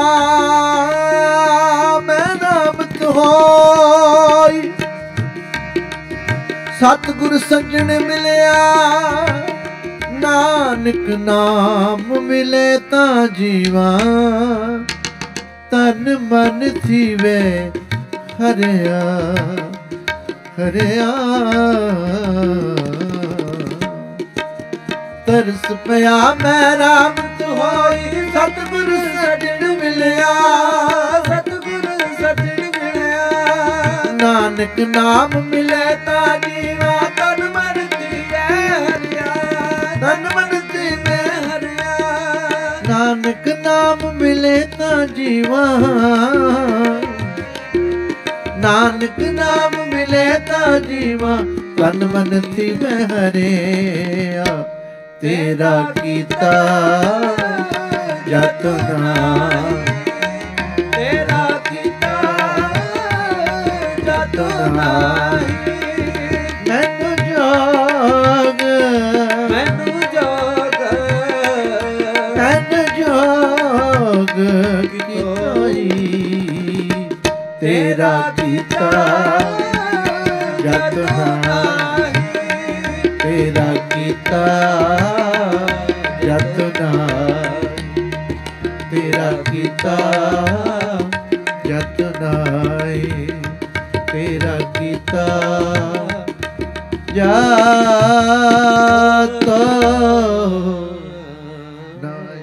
ਮੈਂ ਰਾਮਤ ਹੋਈ, ਸਤਿਗੁਰ ਸੱਜਣ ਮਿਲਿਆ। ਨਾਨਕ ਨਾਮ ਮਿਲੇ ਤਾਂ ਜੀਵਾ, ਤਨ ਮਨ ਥੀਵੇ ਹਰਿਆ ਹਰਿਆ। ਤਰਸ ਪਿਆ ਮੈਂ ਰਾਮਤ ਹੋਈ, ਸਤਿਗੁਰ ਸਜਣ ਮਿਲਿਆ, ਸਤਿਗੁਰ ਸਜਣ ਮਿਲਿਆ। ਨਾਨਕ ਨਾਮ ਮਿਲੇ ਤਾਂ ਜੀਵਾ, ਤਨ ਮਨ ਥੀਵੇ ਹਰਿਆ, ਤਨ ਮਨ ਥੀਵੇ ਹਰਿਆ। ਨਾਨਕ ਨਾਮ ਮਿਲੇ ਤਾਂ ਜੀਵਾ, ਨਾਨਕ ਨਾਮ ਮਿਲੇ ਤਾਂ ਜੀਵਾ, ਤਨ ਮਨ ਥੀਵੇ ਹਰਿਆ। ਤੇਰਾ ਕੀਤਾ ਜਤਨ, ਤੇਰਾ ਕੀਤਾ ਜਤਨ। ਮੈਨੂੰ ਜੋਗ, ਮੈਨੂੰ ਜੋਗ, ਮੈਨੂੰ ਜੋਗ ਕੀਤੋਈ, ਤੇਰਾ ਕੀਤਾ ਜਤਨ, ਤੇਰਾ ਕੀਤਾ ਜਤਨ, ਤੇਰਾ ਕੀਤਾ ਜਤਨ, ਤੇਰਾ ਕੀਤਾ ਜਤਨ।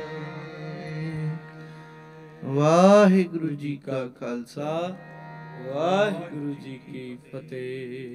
ਵਾਹਿਗੁਰੂ ਜੀ ਕਾ ਖਾਲਸਾ, ਵਾਹਿਗੁਰੂ ਜੀ ਕੀ ਫਤਿਹ।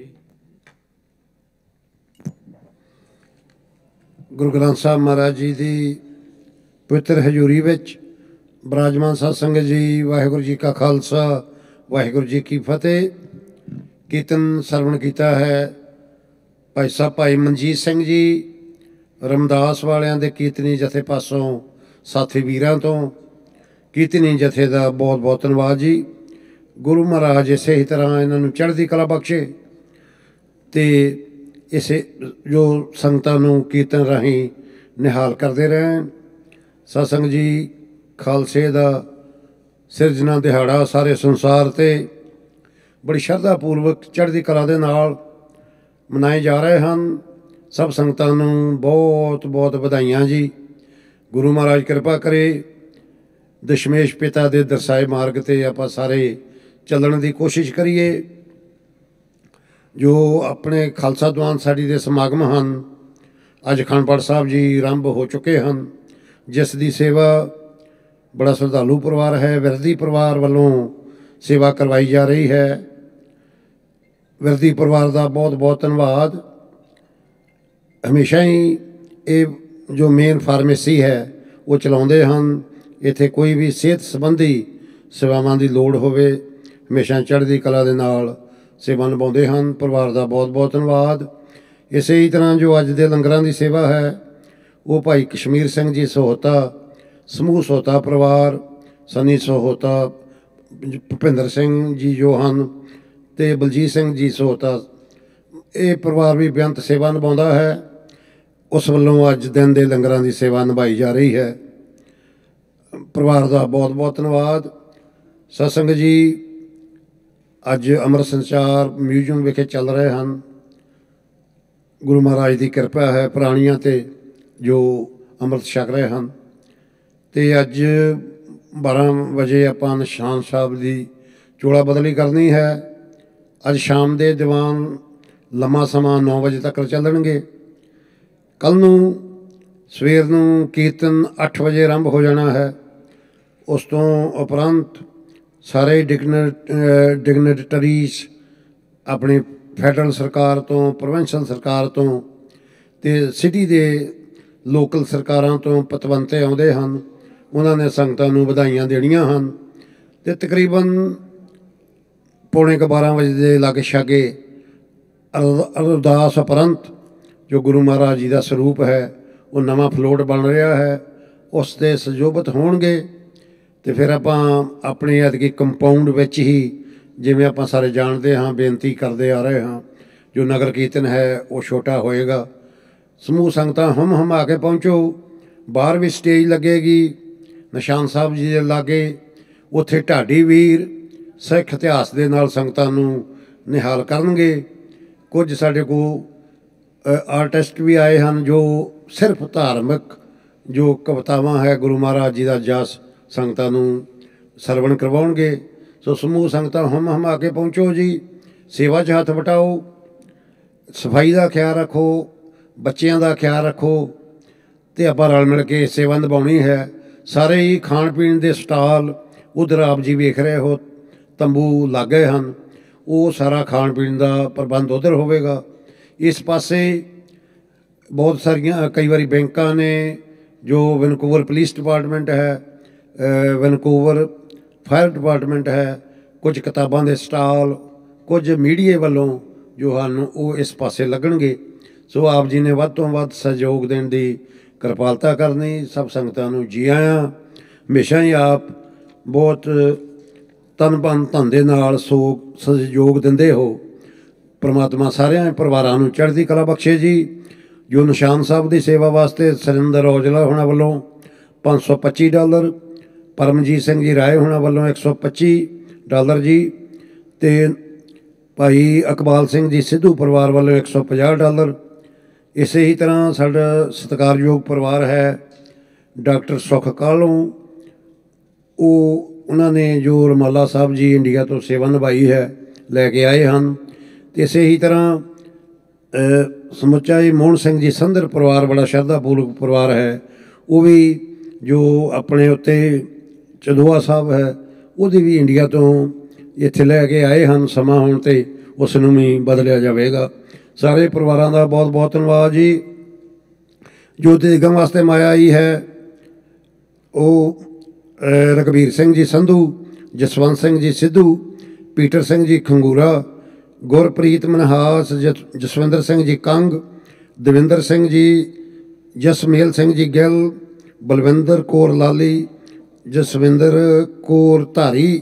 ਗੁਰੂ ਗ੍ਰੰਥ ਸਾਹਿਬ ਮਹਾਰਾਜ ਜੀ ਦੀ ਪਵਿੱਤਰ ਹਜ਼ੂਰੀ ਵਿੱਚ ਬਿਰਾਜਮਾਨ ਸਾਧ ਸੰਗਤ ਜੀ, ਵਾਹਿਗੁਰੂ ਜੀ ਕਾ ਖਾਲਸਾ, ਵਾਹਿਗੁਰੂ ਜੀ ਕੀ ਫਤਿਹ। ਕੀਰਤਨ ਸਰਵਣ ਕੀਤਾ ਹੈ ਭਾਈ ਸਾਹਿਬ ਭਾਈ ਮਨਜੀਤ ਸਿੰਘ ਜੀ, ਰਮਦਾਸ ਵਾਲਿਆਂ ਦੇ ਕੀਰਤਨੀ ਜਥੇ ਪਾਸੋਂ ਸਾਥੀ ਵੀਰਾਂ ਤੋਂ। ਕੀਰਤਨੀ ਜਥੇ ਦਾ ਬਹੁਤ ਬਹੁਤ ਧੰਨਵਾਦ ਜੀ। ਗੁਰੂ ਮਹਾਰਾਜ ਇਸੇ ਹੀ ਤਰ੍ਹਾਂ ਇਹਨਾਂ ਨੂੰ ਚੜ੍ਹਦੀ ਕਲਾ ਬਖਸ਼ੇ ਅਤੇ ਇਸੇ ਜੋ ਸੰਗਤਾਂ ਨੂੰ ਕੀਰਤਨ ਰਾਹੀਂ ਨਿਹਾਲ ਕਰਦੇ ਰਹਿਣ। ਸਤਸੰਗ ਜੀ, ਖਾਲਸੇ ਦਾ ਸਿਰਜਣਾ ਦਿਹਾੜਾ ਸਾਰੇ ਸੰਸਾਰ 'ਤੇ ਬੜੀ ਸ਼ਰਧਾ ਪੂਰਵਕ ਚੜ੍ਹਦੀ ਕਲਾ ਦੇ ਨਾਲ ਮਨਾਏ ਜਾ ਰਹੇ ਹਨ। ਸਭ ਸੰਗਤਾਂ ਨੂੰ ਬਹੁਤ ਬਹੁਤ ਵਧਾਈਆਂ ਜੀ। ਗੁਰੂ ਮਹਾਰਾਜ ਕਿਰਪਾ ਕਰੇ, ਦਸ਼ਮੇਸ਼ ਪਿਤਾ ਦੇ ਦਰਸਾਏ ਮਾਰਗ 'ਤੇ ਆਪਾਂ ਸਾਰੇ ਚੱਲਣ ਦੀ ਕੋਸ਼ਿਸ਼ ਕਰੀਏ। ਜੋ ਆਪਣੇ ਖਾਲਸਾ ਦੀਵਾਨ ਸਾਡੀ ਦੇ ਸਮਾਗਮ ਹਨ, ਅੱਜ ਅਖੰਡ ਪਾਠ ਸਾਹਿਬ ਜੀ ਆਰੰਭ ਹੋ ਚੁੱਕੇ ਹਨ, ਜਿਸ ਦੀ ਸੇਵਾ ਬੜਾ ਸ਼ਰਧਾਲੂ ਪਰਿਵਾਰ ਹੈ, ਵਿਰਦੀ ਪਰਿਵਾਰ ਵੱਲੋਂ ਸੇਵਾ ਕਰਵਾਈ ਜਾ ਰਹੀ ਹੈ। ਵਿਰਦੀ ਪਰਿਵਾਰ ਦਾ ਬਹੁਤ ਬਹੁਤ ਧੰਨਵਾਦ। ਹਮੇਸ਼ਾ ਹੀ ਇਹ ਜੋ ਮੇਨ ਫਾਰਮੇਸੀ ਹੈ ਉਹ ਚਲਾਉਂਦੇ ਹਨ। ਇੱਥੇ ਕੋਈ ਵੀ ਸਿਹਤ ਸੰਬੰਧੀ ਸੇਵਾਵਾਂ ਦੀ ਲੋੜ ਹੋਵੇ, ਹਮੇਸ਼ਾ ਚੜ੍ਹਦੀ ਕਲਾ ਦੇ ਨਾਲ ਸੇਵਾ ਨਿਭਾਉਂਦੇ ਹਨ। ਪਰਿਵਾਰ ਦਾ ਬਹੁਤ ਬਹੁਤ ਧੰਨਵਾਦ। ਇਸੇ ਹੀ ਤਰ੍ਹਾਂ ਜੋ ਅੱਜ ਦੇ ਲੰਗਰਾਂ ਦੀ ਸੇਵਾ ਹੈ ਉਹ ਭਾਈ ਕਸ਼ਮੀਰ ਸਿੰਘ ਜੀ ਸਹੋਤਾ, ਸਮੂਹ ਸਹੋਤਾ ਪਰਿਵਾਰ, ਸਨੀ ਸਹੋਤਾ, ਭੁਪਿੰਦਰ ਸਿੰਘ ਜੀ ਜੋ ਹਨ ਅਤੇ ਬਲਜੀਤ ਸਿੰਘ ਜੀ ਸਹੋਤਾ, ਇਹ ਪਰਿਵਾਰ ਵੀ ਬੇਅੰਤ ਸੇਵਾ ਨਿਭਾਉਂਦਾ ਹੈ। ਉਸ ਵੱਲੋਂ ਅੱਜ ਦਿਨ ਦੇ ਲੰਗਰਾਂ ਦੀ ਸੇਵਾ ਨਿਭਾਈ ਜਾ ਰਹੀ ਹੈ। ਪਰਿਵਾਰ ਦਾ ਬਹੁਤ ਬਹੁਤ ਧੰਨਵਾਦ। ਸਤਸੰਗ ਜੀ ਅੱਜ ਅੰਮ੍ਰਿਤ ਸੰਚਾਰ ਮਿਊਜ਼ੀਅਮ ਵਿਖੇ ਚੱਲ ਰਹੇ ਹਨ। ਗੁਰੂ ਮਹਾਰਾਜ ਦੀ ਕਿਰਪਾ ਹੈ ਪ੍ਰਾਣੀਆਂ 'ਤੇ ਜੋ ਅੰਮ੍ਰਿਤ ਛਕ ਰਹੇ ਹਨ। ਅਤੇ ਅੱਜ ਬਾਰਾਂ ਵਜੇ ਆਪਾਂ ਨਿਸ਼ਾਨ ਸਾਹਿਬ ਦੀ ਚੋਲਾ ਬਦਲੀ ਕਰਨੀ ਹੈ। ਅੱਜ ਸ਼ਾਮ ਦੇ ਦੀਵਾਨ ਲੰਮਾ ਸਮਾਂ ਨੌ ਵਜੇ ਤੱਕ ਚੱਲਣਗੇ। ਕੱਲ੍ਹ ਨੂੰ ਸਵੇਰ ਨੂੰ ਕੀਰਤਨ ਅੱਠ ਵਜੇ ਆਰੰਭ ਹੋ ਜਾਣਾ ਹੈ। ਉਸ ਤੋਂ ਉਪਰੰਤ ਸਾਰੇ ਡਿਗਨ ਡਿਗਨਟਰੀਜ਼ ਆਪਣੀ ਫੈਡਰਲ ਸਰਕਾਰ ਤੋਂ, ਪ੍ਰੋਵਿੰਸ਼ਲ ਸਰਕਾਰ ਤੋਂ ਅਤੇ ਸਿਟੀ ਦੇ ਲੋਕਲ ਸਰਕਾਰਾਂ ਤੋਂ ਪਤਵੰਤੇ ਆਉਂਦੇ ਹਨ। ਉਹਨਾਂ ਨੇ ਸੰਗਤਾਂ ਨੂੰ ਵਧਾਈਆਂ ਦੇਣੀਆਂ ਹਨ ਅਤੇ ਤਕਰੀਬਨ ਪੌਣੇ ਕੁ ਬਾਰਾਂ ਵਜੇ ਦੇ ਲਾਗੇ ਛਾਗੇ ਅਰ ਅਰਦਾਸ ਉਪਰੰਤ ਜੋ ਗੁਰੂ ਮਹਾਰਾਜ ਜੀ ਦਾ ਸਰੂਪ ਹੈ ਉਹ ਨਵਾਂ ਫਲੋਟ ਬਣ ਰਿਹਾ ਹੈ, ਉਸ ਦੇ ਸੁਜੋਬਤ ਹੋਣਗੇ। ਅਤੇ ਫਿਰ ਆਪਾਂ ਆਪਣੇ ਐਤਕੀ ਕੰਪਾਊਂਡ ਵਿੱਚ ਹੀ, ਜਿਵੇਂ ਆਪਾਂ ਸਾਰੇ ਜਾਣਦੇ ਹਾਂ, ਬੇਨਤੀ ਕਰਦੇ ਆ ਰਹੇ ਹਾਂ, ਜੋ ਨਗਰ ਕੀਰਤਨ ਹੈ ਉਹ ਛੋਟਾ ਹੋਏਗਾ। ਸਮੂਹ ਸੰਗਤਾਂ ਹਮ ਹਮ ਆ ਕੇ ਪਹੁੰਚੋ। ਬਾਹਰ ਵੀ ਸਟੇਜ ਲੱਗੇਗੀ ਨਿਸ਼ਾਨ ਸਾਹਿਬ ਜੀ ਦੇ ਲਾਗੇ। ਉੱਥੇ ਢਾਡੀ ਵੀਰ ਸਿੱਖ ਇਤਿਹਾਸ ਦੇ ਨਾਲ ਸੰਗਤਾਂ ਨੂੰ ਨਿਹਾਲ ਕਰਨਗੇ। ਕੁਝ ਸਾਡੇ ਕੋਲ ਆਰਟਿਸਟ ਵੀ ਆਏ ਹਨ ਜੋ ਸਿਰਫ ਧਾਰਮਿਕ ਜੋ ਕਵਿਤਾਵਾਂ ਹੈ ਗੁਰੂ ਮਹਾਰਾਜ ਜੀ ਦਾ ਜਸ ਸੰਗਤਾਂ ਨੂੰ ਸਰਵਣ ਕਰਵਾਉਣਗੇ। ਸੋ ਸਮੂਹ ਸੰਗਤਾਂ ਹਮ ਹਮ ਆ ਕੇ ਪਹੁੰਚੋ ਜੀ। ਸੇਵਾ 'ਚ ਹੱਥ ਵਟਾਓ, ਸਫਾਈ ਦਾ ਖਿਆਲ ਰੱਖੋ, ਬੱਚਿਆਂ ਦਾ ਖਿਆਲ ਰੱਖੋ ਅਤੇ ਆਪਾਂ ਰਲ ਮਿਲ ਕੇ ਸੇਵਾ ਨਿਭਾਉਣੀ ਹੈ। ਸਾਰੇ ਹੀ ਖਾਣ ਪੀਣ ਦੇ ਸਟਾਲ ਉੱਧਰ ਆਪ ਜੀ ਵੇਖ ਰਹੇ ਹੋ, ਤੰਬੂ ਲੱਗ ਗਏ ਹਨ। ਉਹ ਸਾਰਾ ਖਾਣ ਪੀਣ ਦਾ ਪ੍ਰਬੰਧ ਉੱਧਰ ਹੋਵੇਗਾ। ਇਸ ਪਾਸੇ ਬਹੁਤ ਸਾਰੀਆਂ ਕਈ ਵਾਰੀ ਬੈਂਕਾਂ ਨੇ, ਜੋ ਵੈਨਕੂਵਰ ਪੁਲਿਸ ਡਿਪਾਰਟਮੈਂਟ ਹੈ, ਵੈਨਕੂਵਰ ਫਾਇਰ ਡਿਪਾਰਟਮੈਂਟ ਹੈ, ਕੁਝ ਕਿਤਾਬਾਂ ਦੇ ਸਟਾਲ, ਕੁਝ ਮੀਡੀਏ ਵੱਲੋਂ ਜੋ ਹਨ ਉਹ ਇਸ ਪਾਸੇ ਲੱਗਣਗੇ। ਸੋ ਆਪ ਜੀ ਨੇ ਵੱਧ ਤੋਂ ਵੱਧ ਸਹਿਯੋਗ ਦੇਣ ਦੀ ਕਿਰਪਾਲਤਾ ਕਰਨੀ। ਸਭ ਸੰਗਤਾਂ ਨੂੰ ਜੀ ਆਇਆਂ। ਹਮੇਸ਼ਾ ਹੀ ਆਪ ਬਹੁਤ ਤਨ ਮਨ ਧਨ ਦੇ ਨਾਲ ਸੋ ਸਹਿਯੋਗ ਦਿੰਦੇ ਹੋ। ਪਰਮਾਤਮਾ ਸਾਰਿਆਂ ਪਰਿਵਾਰਾਂ ਨੂੰ ਚੜ੍ਹਦੀ ਕਲਾ ਬਖਸ਼ੇ ਜੀ। ਜੋ ਨਿਸ਼ਾਨ ਸਾਹਿਬ ਦੀ ਸੇਵਾ ਵਾਸਤੇ ਸੁਰਿੰਦਰ ਔਜਲਾ ਹੋਣਾ ਵੱਲੋਂ ਪੰਜ ਸੌ ਪੱਚੀ ਡਾਲਰ, ਪਰਮਜੀਤ ਸਿੰਘ ਜੀ ਰਾਏ ਹੋਣਾ ਵੱਲੋਂ ਇੱਕ ਸੌ ਪੱਚੀ ਡਾਲਰ ਜੀ, ਅਤੇ ਭਾਈ ਇਕਬਾਲ ਸਿੰਘ ਜੀ ਸਿੱਧੂ ਪਰਿਵਾਰ ਵੱਲੋਂ ਇੱਕ ਸੌ ਪੰਜਾਹ ਡਾਲਰ। ਇਸੇ ਹੀ ਤਰ੍ਹਾਂ ਸਾਡਾ ਸਤਿਕਾਰਯੋਗ ਪਰਿਵਾਰ ਹੈ ਡਾਕਟਰ ਸੁਖ ਕਾਹਲੋਂ, ਉਹ ਉਹਨਾਂ ਨੇ ਜੋ ਰੁਮਾਲਾ ਸਾਹਿਬ ਜੀ ਇੰਡੀਆ ਤੋਂ ਸੇਵਾ ਨਿਭਾਈ ਹੈ ਲੈ ਕੇ ਆਏ ਹਨ। ਅਤੇ ਇਸੇ ਹੀ ਤਰ੍ਹਾਂ ਸਮੁੱਚਾ ਜੀ ਮੋਹਨ ਸਿੰਘ ਜੀ ਸੰਧਰ ਪਰਿਵਾਰ ਬੜਾ ਸ਼ਰਧਾਪੂਰਵਕ ਪਰਿਵਾਰ ਹੈ। ਉਹ ਵੀ ਜੋ ਆਪਣੇ ਉੱਤੇ ਚੰਦੋਆ ਸਾਹਿਬ ਹੈ ਉਹਦੀ ਵੀ ਇੰਡੀਆ ਤੋਂ ਇੱਥੇ ਲੈ ਕੇ ਆਏ ਹਨ। ਸਮਾਂ ਹੋਣ 'ਤੇ ਉਸ ਨੂੰ ਵੀ ਬਦਲਿਆ ਜਾਵੇਗਾ। ਸਾਰੇ ਪਰਿਵਾਰਾਂ ਦਾ ਬਹੁਤ ਬਹੁਤ ਧੰਨਵਾਦ ਜੀ। ਜੋ ਦੇਗਮ ਵਾਸਤੇ ਮਾਇਆ ਆਈ ਹੈ ਉਹ ਰਘਬੀਰ ਸਿੰਘ ਜੀ ਸੰਧੂ, ਜਸਵੰਤ ਸਿੰਘ ਜੀ ਸਿੱਧੂ, ਪੀਟਰ ਸਿੰਘ ਜੀ ਖੰਗੂਰਾ, ਗੁਰਪ੍ਰੀਤ ਮਨਹਾਸ, ਜਸ ਜਸਵਿੰਦਰ ਸਿੰਘ ਜੀ ਕੰਗ, ਦਵਿੰਦਰ ਸਿੰਘ ਜੀ, ਜਸਮੇਲ ਸਿੰਘ ਜੀ ਗਿੱਲ, ਬਲਵਿੰਦਰ ਕੌਰ ਲਾਲੀ, ਜਸਵਿੰਦਰ ਕੌਰ ਧਾਰੀ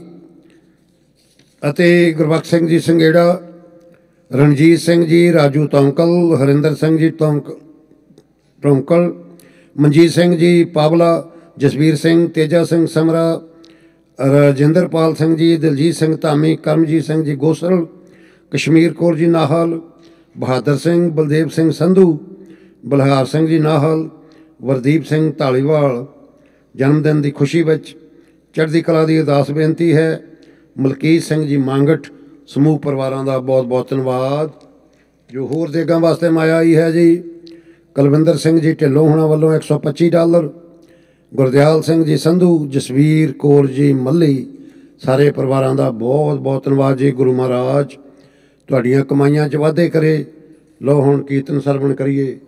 ਅਤੇ ਗੁਰਬਖਸ਼ ਸਿੰਘ ਜੀ ਸੰਗੇੜਾ, ਰਣਜੀਤ ਸਿੰਘ ਜੀ, ਰਾਜੂ ਤੌਂਕਲ, ਹਰਿੰਦਰ ਸਿੰਘ ਜੀ ਤੌਂਕ ਟੌਂਕਲ, ਮਨਜੀਤ ਸਿੰਘ ਜੀ ਪਾਵਲਾ, ਜਸਵੀਰ ਸਿੰਘ, ਤੇਜਾ ਸਿੰਘ ਸਮਰਾ, ਰਾਜਿੰਦਰਪਾਲ ਸਿੰਘ ਜੀ, ਦਿਲਜੀਤ ਸਿੰਘ ਧਾਮੀ, ਕਰਮਜੀਤ ਸਿੰਘ ਜੀ ਗੋਸਲ, ਕਸ਼ਮੀਰ ਕੌਰ ਜੀ ਨਾਹਲ, ਬਹਾਦਰ ਸਿੰਘ, ਬਲਦੇਵ ਸਿੰਘ ਸੰਧੂ, ਬਲਹਾਰ ਸਿੰਘ ਜੀ ਨਾਹਲ, ਵਰਦੀਪ ਸਿੰਘ ਧਾਲੀਵਾਲ। ਜਨਮ ਦਿਨ ਦੀ ਖੁਸ਼ੀ ਵਿੱਚ ਚੜ੍ਹਦੀ ਕਲਾ ਦੀ ਅਰਦਾਸ ਬੇਨਤੀ ਹੈ। ਮਲਕੀਤ ਸਿੰਘ ਜੀ ਮੰਗਟ। ਸਮੂਹ ਪਰਿਵਾਰਾਂ ਦਾ ਬਹੁਤ ਬਹੁਤ ਧੰਨਵਾਦ। ਜੋ ਹੋਰ ਦੇਗਾਂ ਵਾਸਤੇ ਮਾਇਆ ਆਈ ਹੈ ਜੀ, ਕੁਲਵਿੰਦਰ ਸਿੰਘ ਜੀ ਢਿੱਲੋਂ ਹੋਣਾ ਵੱਲੋਂ ਇੱਕ ਸੌ ਪੱਚੀ ਡਾਲਰ, ਗੁਰਦਿਆਲ ਸਿੰਘ ਜੀ ਸੰਧੂ, ਜਸਵੀਰ ਕੌਰ ਜੀ ਮੱਲੀ। ਸਾਰੇ ਪਰਿਵਾਰਾਂ ਦਾ ਬਹੁਤ ਬਹੁਤ ਧੰਨਵਾਦ ਜੀ। ਗੁਰੂ ਮਹਾਰਾਜ ਤੁਹਾਡੀਆਂ ਕਮਾਈਆਂ 'ਚ ਵਾਧੇ ਕਰੇ। ਲਓ ਹੁਣ ਕੀਰਤਨ ਸਰਵਣ ਕਰੀਏ।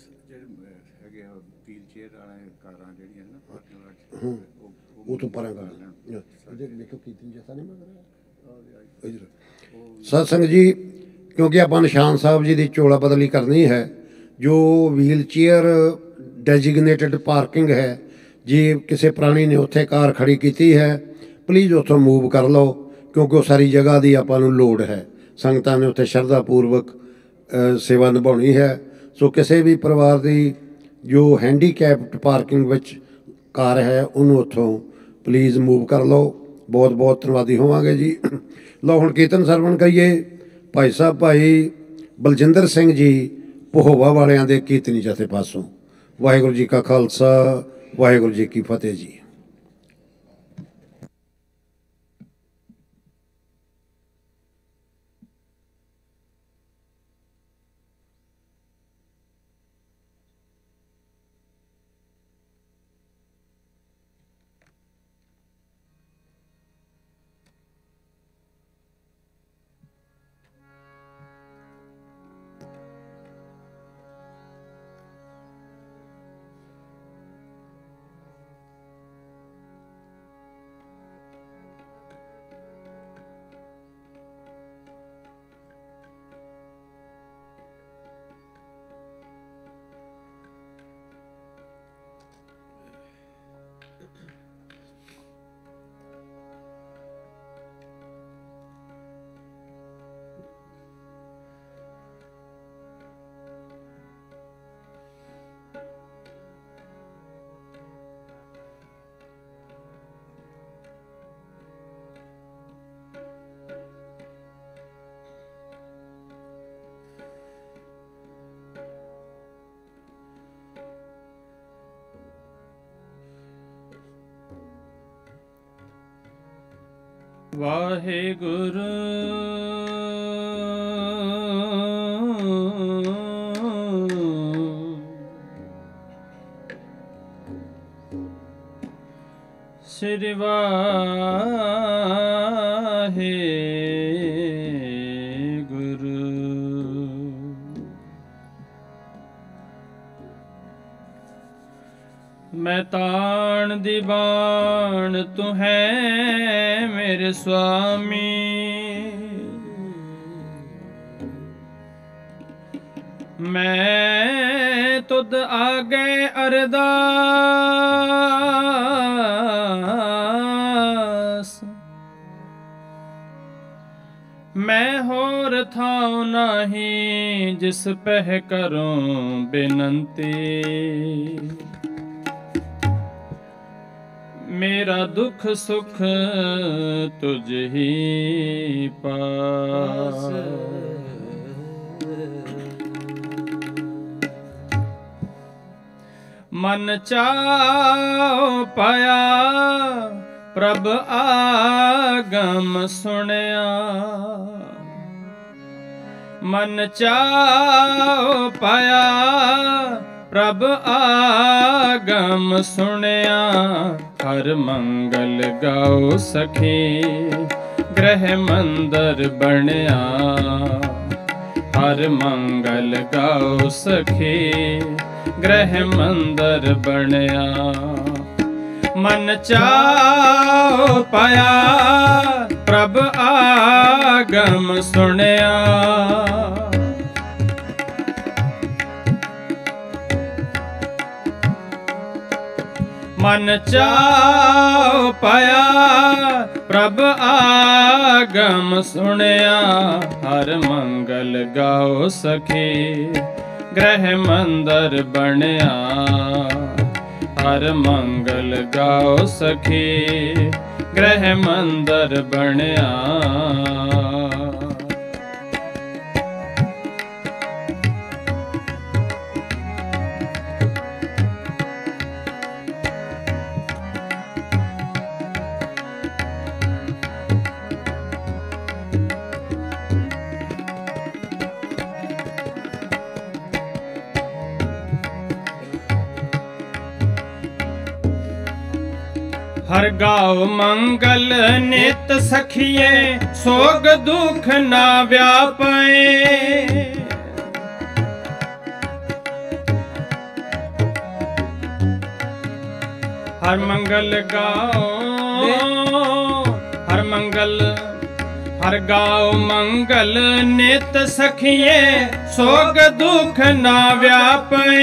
ਉਹ ਤੋਂ ਪਰਾਂ ਕਰ ਦੇਖੋ ਕੀਰਤਨ ਜੈਸਾ ਨਹੀਂ ਮਗਰ ਸਤਸੰਗ ਜੀ, ਕਿਉਂਕਿ ਆਪਾਂ ਨਿਸ਼ਾਨ ਸਾਹਿਬ ਜੀ ਦੀ ਚੋਲਾ ਬਦਲੀ ਕਰਨੀ ਹੈ। ਜੋ ਵੀਲ ਚੇਅਰ ਡੈਜੀਗਨੇਟਡ ਪਾਰਕਿੰਗ ਹੈ, ਜੇ ਕਿਸੇ ਪ੍ਰਾਣੀ ਨੇ ਉੱਥੇ ਕਾਰ ਖੜੀ ਕੀਤੀ ਹੈ, ਪਲੀਜ਼ ਉੱਥੋਂ ਮੂਵ ਕਰ ਲਓ, ਕਿਉਂਕਿ ਉਹ ਸਾਰੀ ਜਗ੍ਹਾ ਦੀ ਆਪਾਂ ਨੂੰ ਲੋੜ ਹੈ। ਸੰਗਤਾਂ ਨੇ ਉੱਥੇ ਸ਼ਰਧਾ ਪੂਰਵਕ ਸੇਵਾ ਨਿਭਾਉਣੀ ਹੈ। सो किसी भी परिवार की जो हैंडीकैप्ड पार्किंग विच कार है उन्होंने उत्थों प्लीज़ मूव कर लो। बहुत बहुत धन्यवादी होवांगे जी। लो हुण कीर्तन सरवण करिए। भाई साहब भाई बलजिंदर सिंह जी पहोवा वालियां दे कीर्तनी जथे पासों। वाहिगुरू जी का खालसा वाहिगुरू जी की फतेह जी। वाहेगुरु श्री वाहेगुरु। मैं ताण दीवान तू है मेरे स्वामी, मैं तुद आगे अरदास, मैं होर थां नहीं जिस पह करूं बेनंती। मेरा दुख सुख तुझ ही पास, मन चाओ पाया प्रभ आगम सुनिया, मन चाओ पाया प्रभ आगम सुनिया। हर मंगल गाओ सखी ग्रह मंदिर बनिया, हर मंगल गाओ सखी ग्रह मंदिर बनिया। मन चाओ पाया प्रभ आगम सुनिया, मन चाओ पाया प्रभ आगम सुनिया। हर मंगल गाओ सखी ग्रह मंदिर बनिया, हर मंगल गाओ सखी ग्रह मंदिर बनिया। हर गाओ मंगल नित सखिए सोग दुख ना व्यापे, हर मंगल गाओ हर मंगल हर गाओ मंगल नित सखिए सोग दुख ना व्यापे,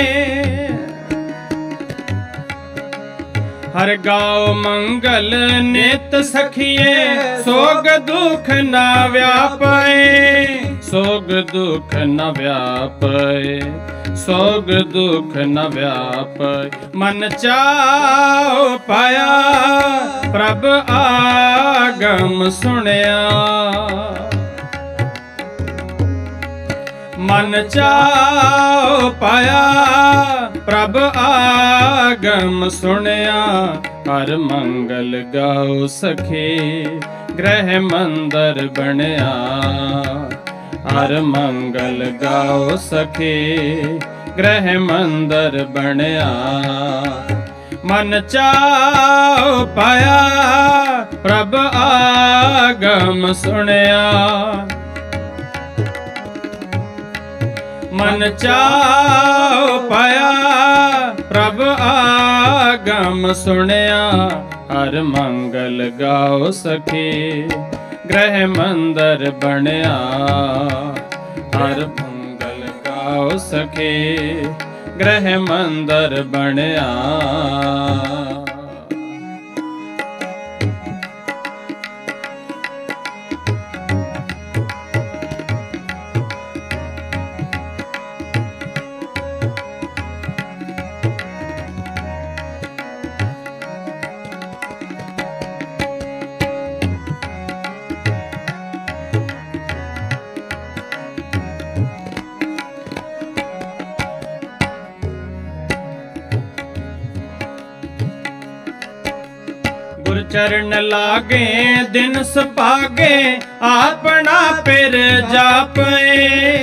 हर गाओ मंगल नित सखिए सोग दुख ना व्यापे। सोग दुख न व्यापय, सोग दुख न व्यापय। मन चाओ पाया प्रभ आगम सुनिया, मन चाओ पाया प्रभ आगम सुनिया। हर मंगल गाओ सखे गृह मंदिर बनया, हर मंगल गाओ सखे गृह मंदिर बनया। मन चाओ पाया प्रभ आगम सुनिया, मन चाओ पाया प्रभ आगम सुनिया। हर मंगल गाओ सखे गृह मंदिर बनया, हर मंगल गाओ सखे गृह मंदिर बनया। गुर चरण लागे दिन सपागे, अपना पिर जापे।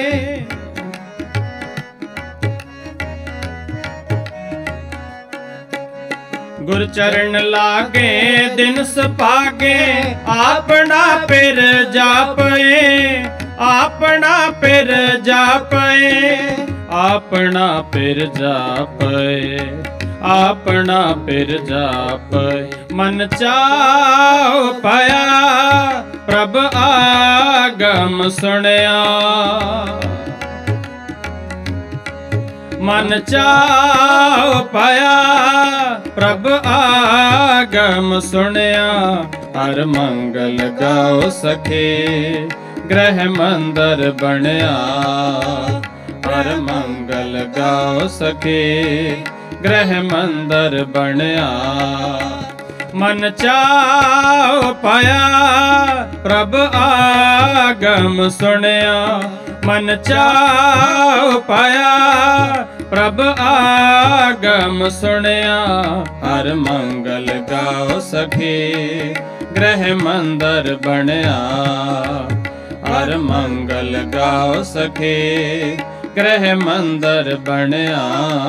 गुर चरण लागे दिन सपागे, अपना पिर जापे, अपना पिर जापे, अपना पिर जापे, अपना पिर जापै। मन चाओ पाया प्रभ आगम सुनिया, मन चाओ पाया प्रभ आगम सुनिया। हर मंगल गाओ सखे गृह मंदिर बनया, हर मंगल गाओ सखे गृह मंदिर बनया। मन चाओ पाया प्रभ आगम सुनिया, मन चाओ पाया प्रभ आगम सुनिया। हर मंगल गाओ सखे गृह मंदिर बनया, हर मंगल गाओ सखे गृह मंदिर बनया।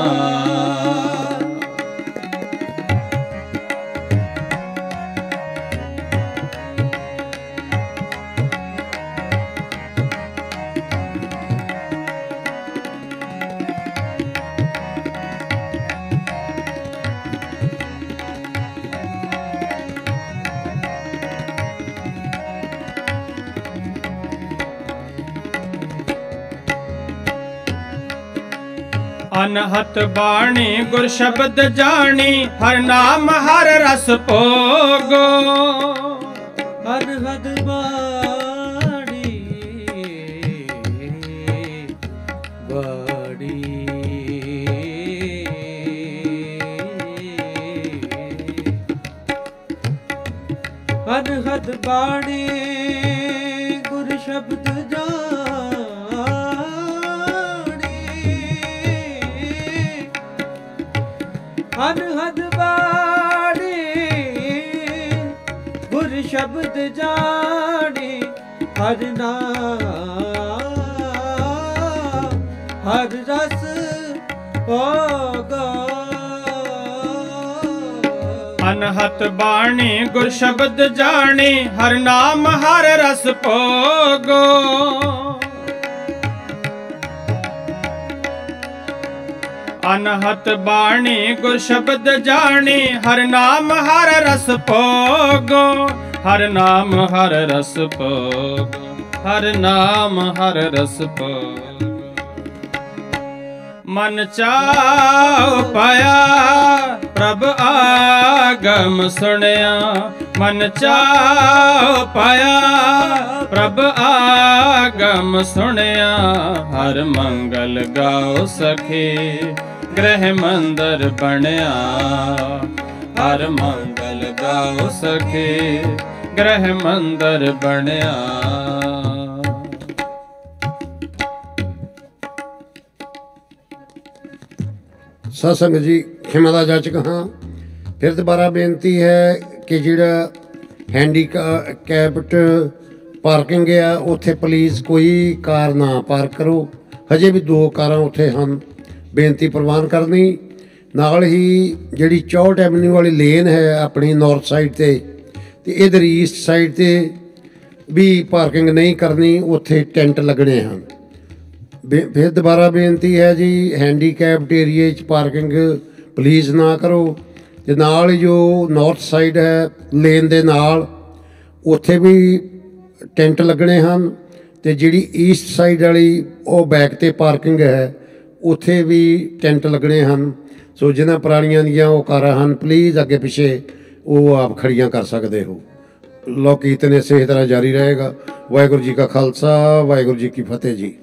अनहत बाणी गुर शब्द जानी, हर नाम हर रस भोगो। अनहत बाणी बाणी अनहत बाणी गुर शब्द अनहद बाणी गुर शब्द जानी। हर नाम हर रस भोगो। अनहत बाणी गुर शब्द जानी, हर नाम हर रस भोगो। अनहत बाणी गुर शब्द जानी, हर नाम हर रस भोगो। हर नाम हर रस भोगो, हर नाम हर रस भोगो। मन चाओ पाया प्रभ आगम सुनिया। मन चाओ पाया प्रभ आगम सुनिया। हर मंगल गाओ सखी गृह मंदिर बनया। हर मंगल गाओ सखी गृह मंदिर बनया। सत्संग जी खिमा दा जाचक हाँ। फिर दोबारा बेनती है कि जिहड़ा हैंडीकैप्ट पार्किंग है उत्थे प्लीज़ कोई कार ना पार्क करो। हजे भी दो कारां उत्थे हम बेनती प्रवान करनी। नाल ही जिहड़ी चौहठ एवन्यू वाली लेन है अपनी नॉर्थ साइड ते ते इधर ईस्ट साइड ते भी पार्किंग नहीं करनी, उत्थे टेंट लगने हैं। फिर दोबारा बेनती है जी हैंडीकैप्ट एरिए च पार्किंग प्लीज़ ना करो। ते नाल जो नॉर्थ साइड है लेन दे नाल उत्थे भी टेंट लगने हैं। ते जिहड़ी ईस्ट साइड वाली वो बैक ते पार्किंग है उत्थे भी टेंट लगने हैं। सो जिन्हां पुराणियां दियां वो कारां हन प्लीज़ अगे पिछे वो आप खड़ियां कर सकते हो। लो कीर्तन इसे तरह जारी रहेगा। वाहिगुरू जी का खालसा वाहिगुरू जी की फतेह जी।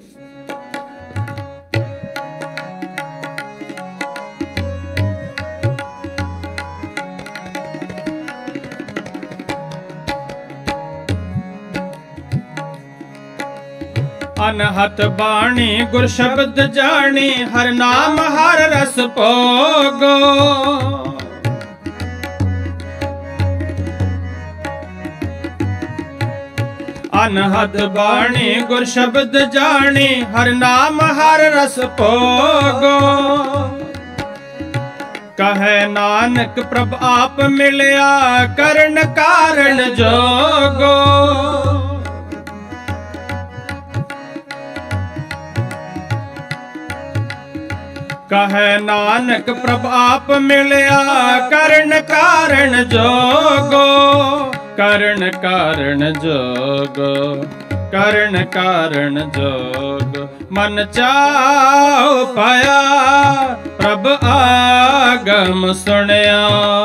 अनहत बाणी गुर शब्द जानी। हर नाम हर रस भोगो। अनहत बाणी गुर शब्द जानी। हर नाम हर रस भोगो। कहे नानक प्रभ आप मिलया करण कारण जोगो। कहे नानक प्रभ आप मिलया करण कारण जोगो। करण कारण जोगो। करण कारण जोग। मन चाओ पाया प्रभ आगम सुनिया।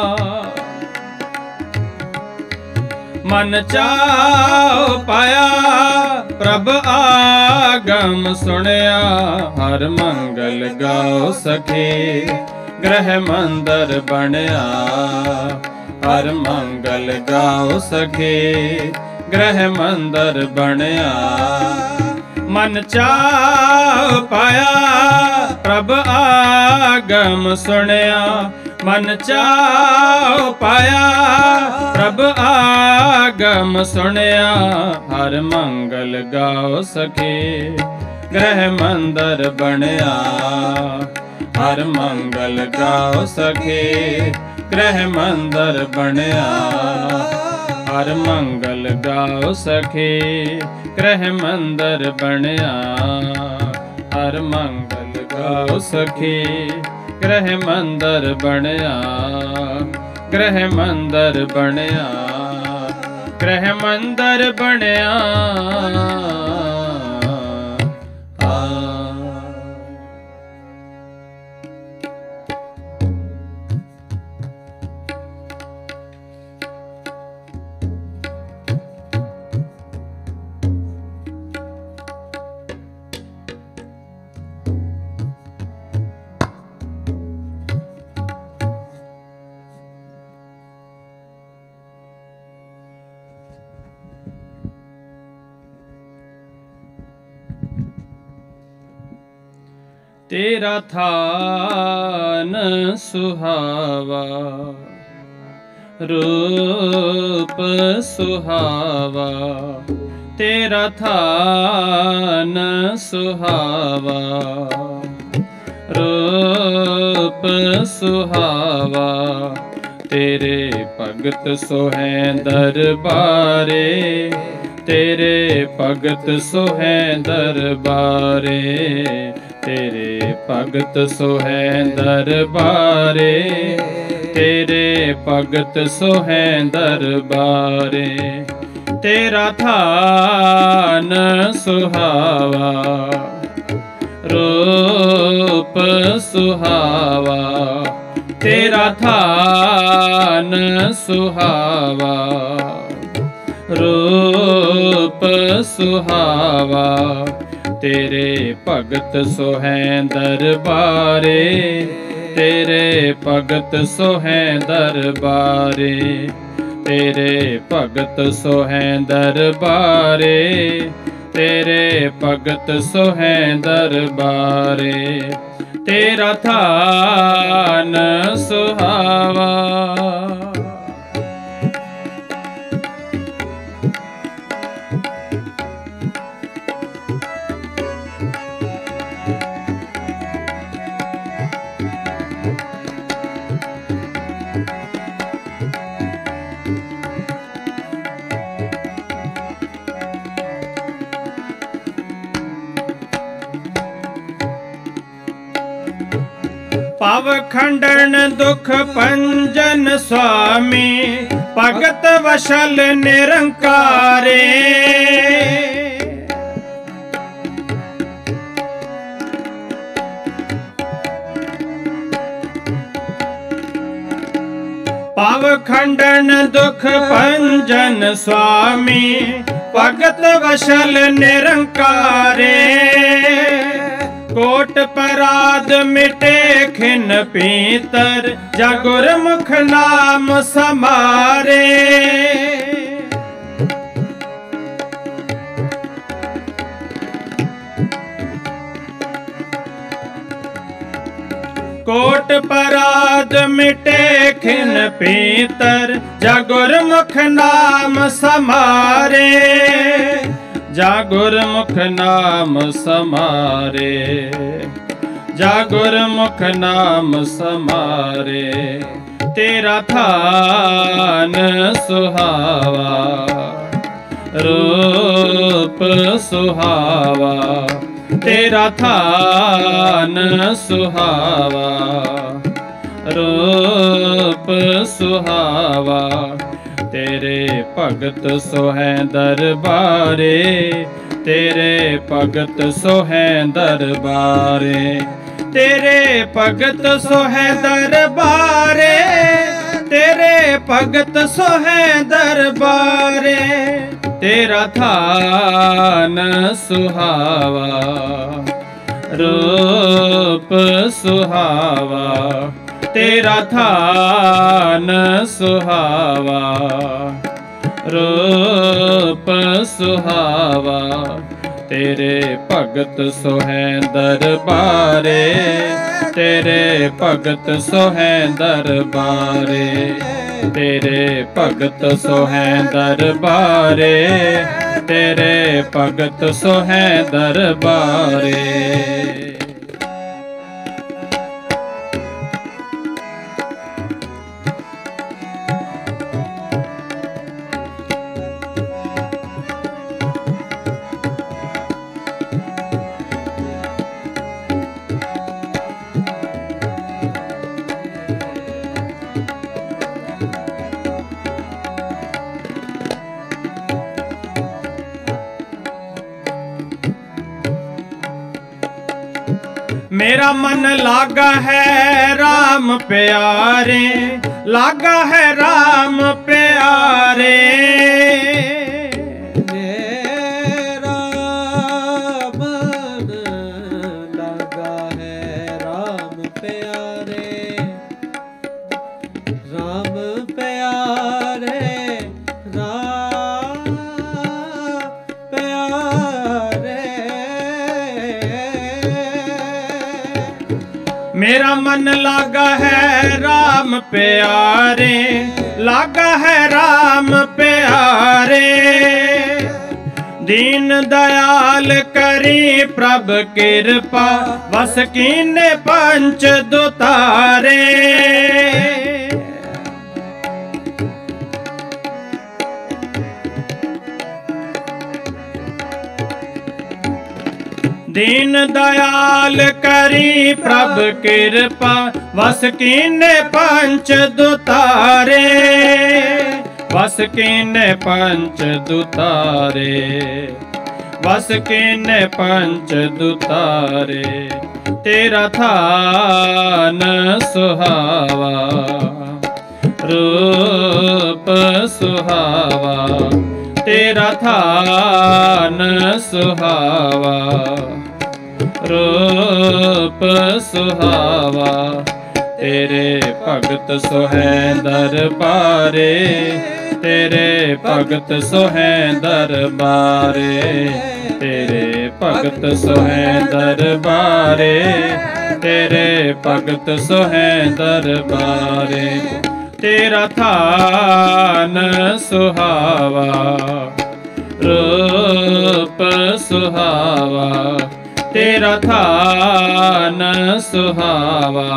मन चाओ पाया प्रभ आगम सुनिया। हर मंगल गाओ सखी गृह मंदिर बनया। हर मंगल गाओ सखी गृह मंदिर बनया। मन चाओ पाया प्रभ आगम सुनिया। मन चाओ पाया प्रभ आगम सुनिया। हर मंगल गाओ सखी गृह मंदिर बनया। हर मंगल गाओ सखी गृह मंदिर बनया। हर मंगल गाओ सखी गृह मंदिर बनया। हर मंगल गाओ सखी गृह मंदिर बनया। गृह मंदिर बनया। गृह मंदिर बनया। तेरा थान सुहावा रूप सुहावा। तेरा थान सुहावा रूप सुहावा। तेरे भगत सोहैं दरबारे। तेरे भगत सोहैं दरबारे। तेरे भगत सोहैं दरबारे। तेरे भगत सोहैं दरबारे। तेरा थान सुहावा रूप सुहावा तेरा थान सुहावा, रूप सुहावा तेरे भगत सोहैं दरबारे, तेरे भगत सोहैं दरबारे, तेरे भगत सोहैं दरबारे, तेरे भगत सोहैं दरबारे, तेरा थान सुहावा। पाव खंडन दुख पंजन स्वामी, भगत वशल निरंकारे, पाव खंडन दुख पंजन स्वामी, भगत वशल निरंकारे, कोट पराध मिटे खिन पीतर, जा गुरमुख नाम समारे, कोट पराध मिटे खिन पीतर, जा गुरमुख नाम समारे, जा गुरमुख नाम समारे, जा गुरमुख नाम समारे, तेरा थान सुहावा, रूप सुहावा तेरा थान सुहावा, रूप सुहावा तेरे भगत सोहैं दरबारे, तेरे भगत सोहैं दरबारे, तेरे भगत सोहैं दरबारे, तेरे भगत सोहैं दरबारे, तेरा थान सुहावा, रूप सुहावा तेरा थान सुहावा, रूप सुहावा तेरे भगत सोहैं दरबारे, तेरे भगत सोहैं दरबारे, तेरे भगत सोहैं दरबारे, तेरे भगत सोहैं दरबारे। मेरा मन लागा है राम प्यारे, लागा है राम प्यारे, मेरा मन लागा है राम प्यारे, राम प्यारे, राम प्यारे। मेरा मन लागा है राम प्यारे, लागा है राम प्यारे, दीन दयाल करी प्रभ कृपा, बस कीने पंच दुतारे। दीन दयाल करी प्रभ कृपा, वस कीने पंच दुतारे, वस कीने पंच दुतारे। बस कीने पंच दुतारे। तेरा थान सुहावा रूप सुहावा, तेरा थान सुहावा रूप सुहावा। तेरे भगत सोहै दरबारे, तेरे भगत सोहै दरबारे, तेरे भगत सोहै दरबारे, तेरे भगत सोहै दरबारे। तेरा थान सुहावा रूप सुहावा, तेरा थान सुहावा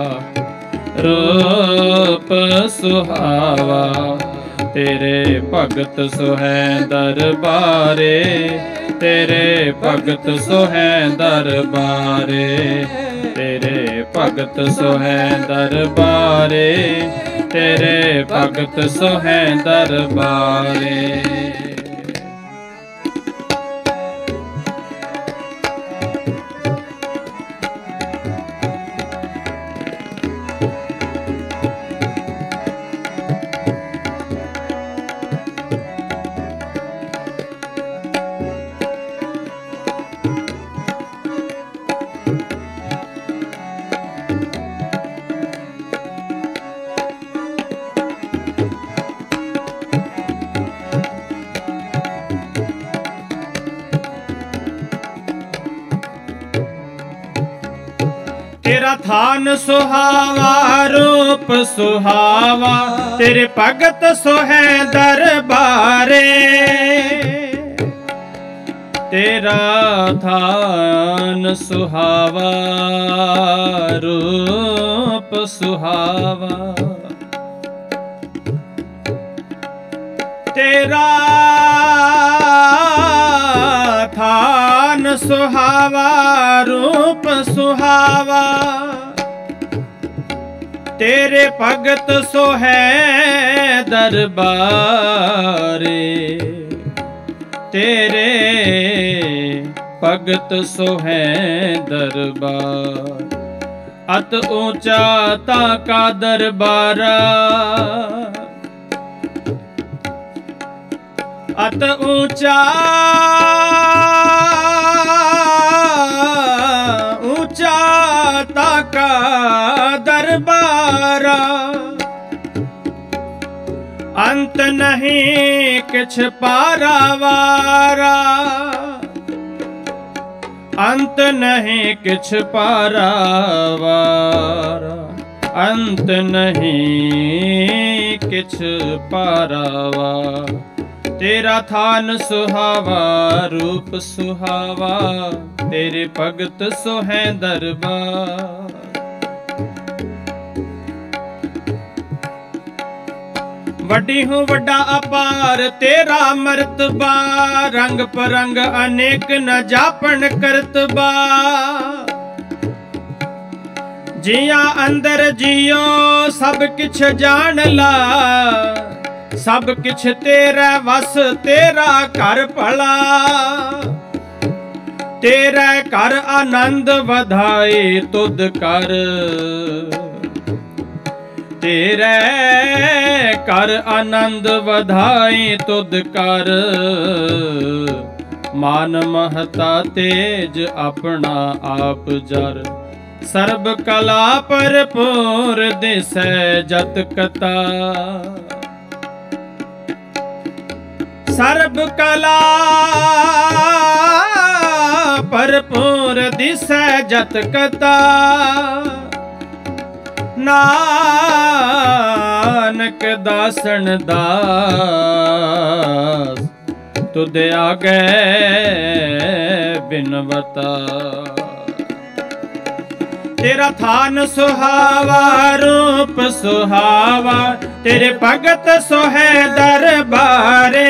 रूप सुहावा। तेरे भगत सोहै दरबारे, तेरे भगत सोहै दरबारे, तेरे भगत सोहै दरबारे, तेरे भगत सोहै दरबारे। तेरा थान सुहावा रूप सुहावा, तेरे भगत सोहै दरबारे। तेरा थान सुहावा रूप सुहावा, तेरा थान सुहावा रूप सुहावा। तेरे भगत सोहै दरबारे, तेरे भगत सोहै दरबार। अत ऊंचा ताका दरबारा, अत ऊंचा ऊंचा ताका दरबारा। अंत नहीं किछ पारावारा, अंत नहीं किछ पारावारा, अंत नहीं किछ पारावा। तेरा थान सुहावा रूप सुहावा, तेरे भगत सोहै दरबार। वड्डी हूँ वड्डा अपार तेरा मर्तबा, रंग परंग अनेक न जापन करतबा। जिया अंदर जियो सब किछ जान ला, सब किछ तेरा वस तेरा घर भला। तेरा घर आनंद वधाए तुद कर, तेरे कर आनंद वधाए तुद कर। मान महता तेज अपना आप जर, सर्ब कला भरपूर दिसै जत कता। सर्ब कला भरपूर दिसै जत कता। नानक दासन दास तुद आगे बिनवता। तेरा थान सुहावा रूप सुहावा, तेरे भगत सोहै दरबारे।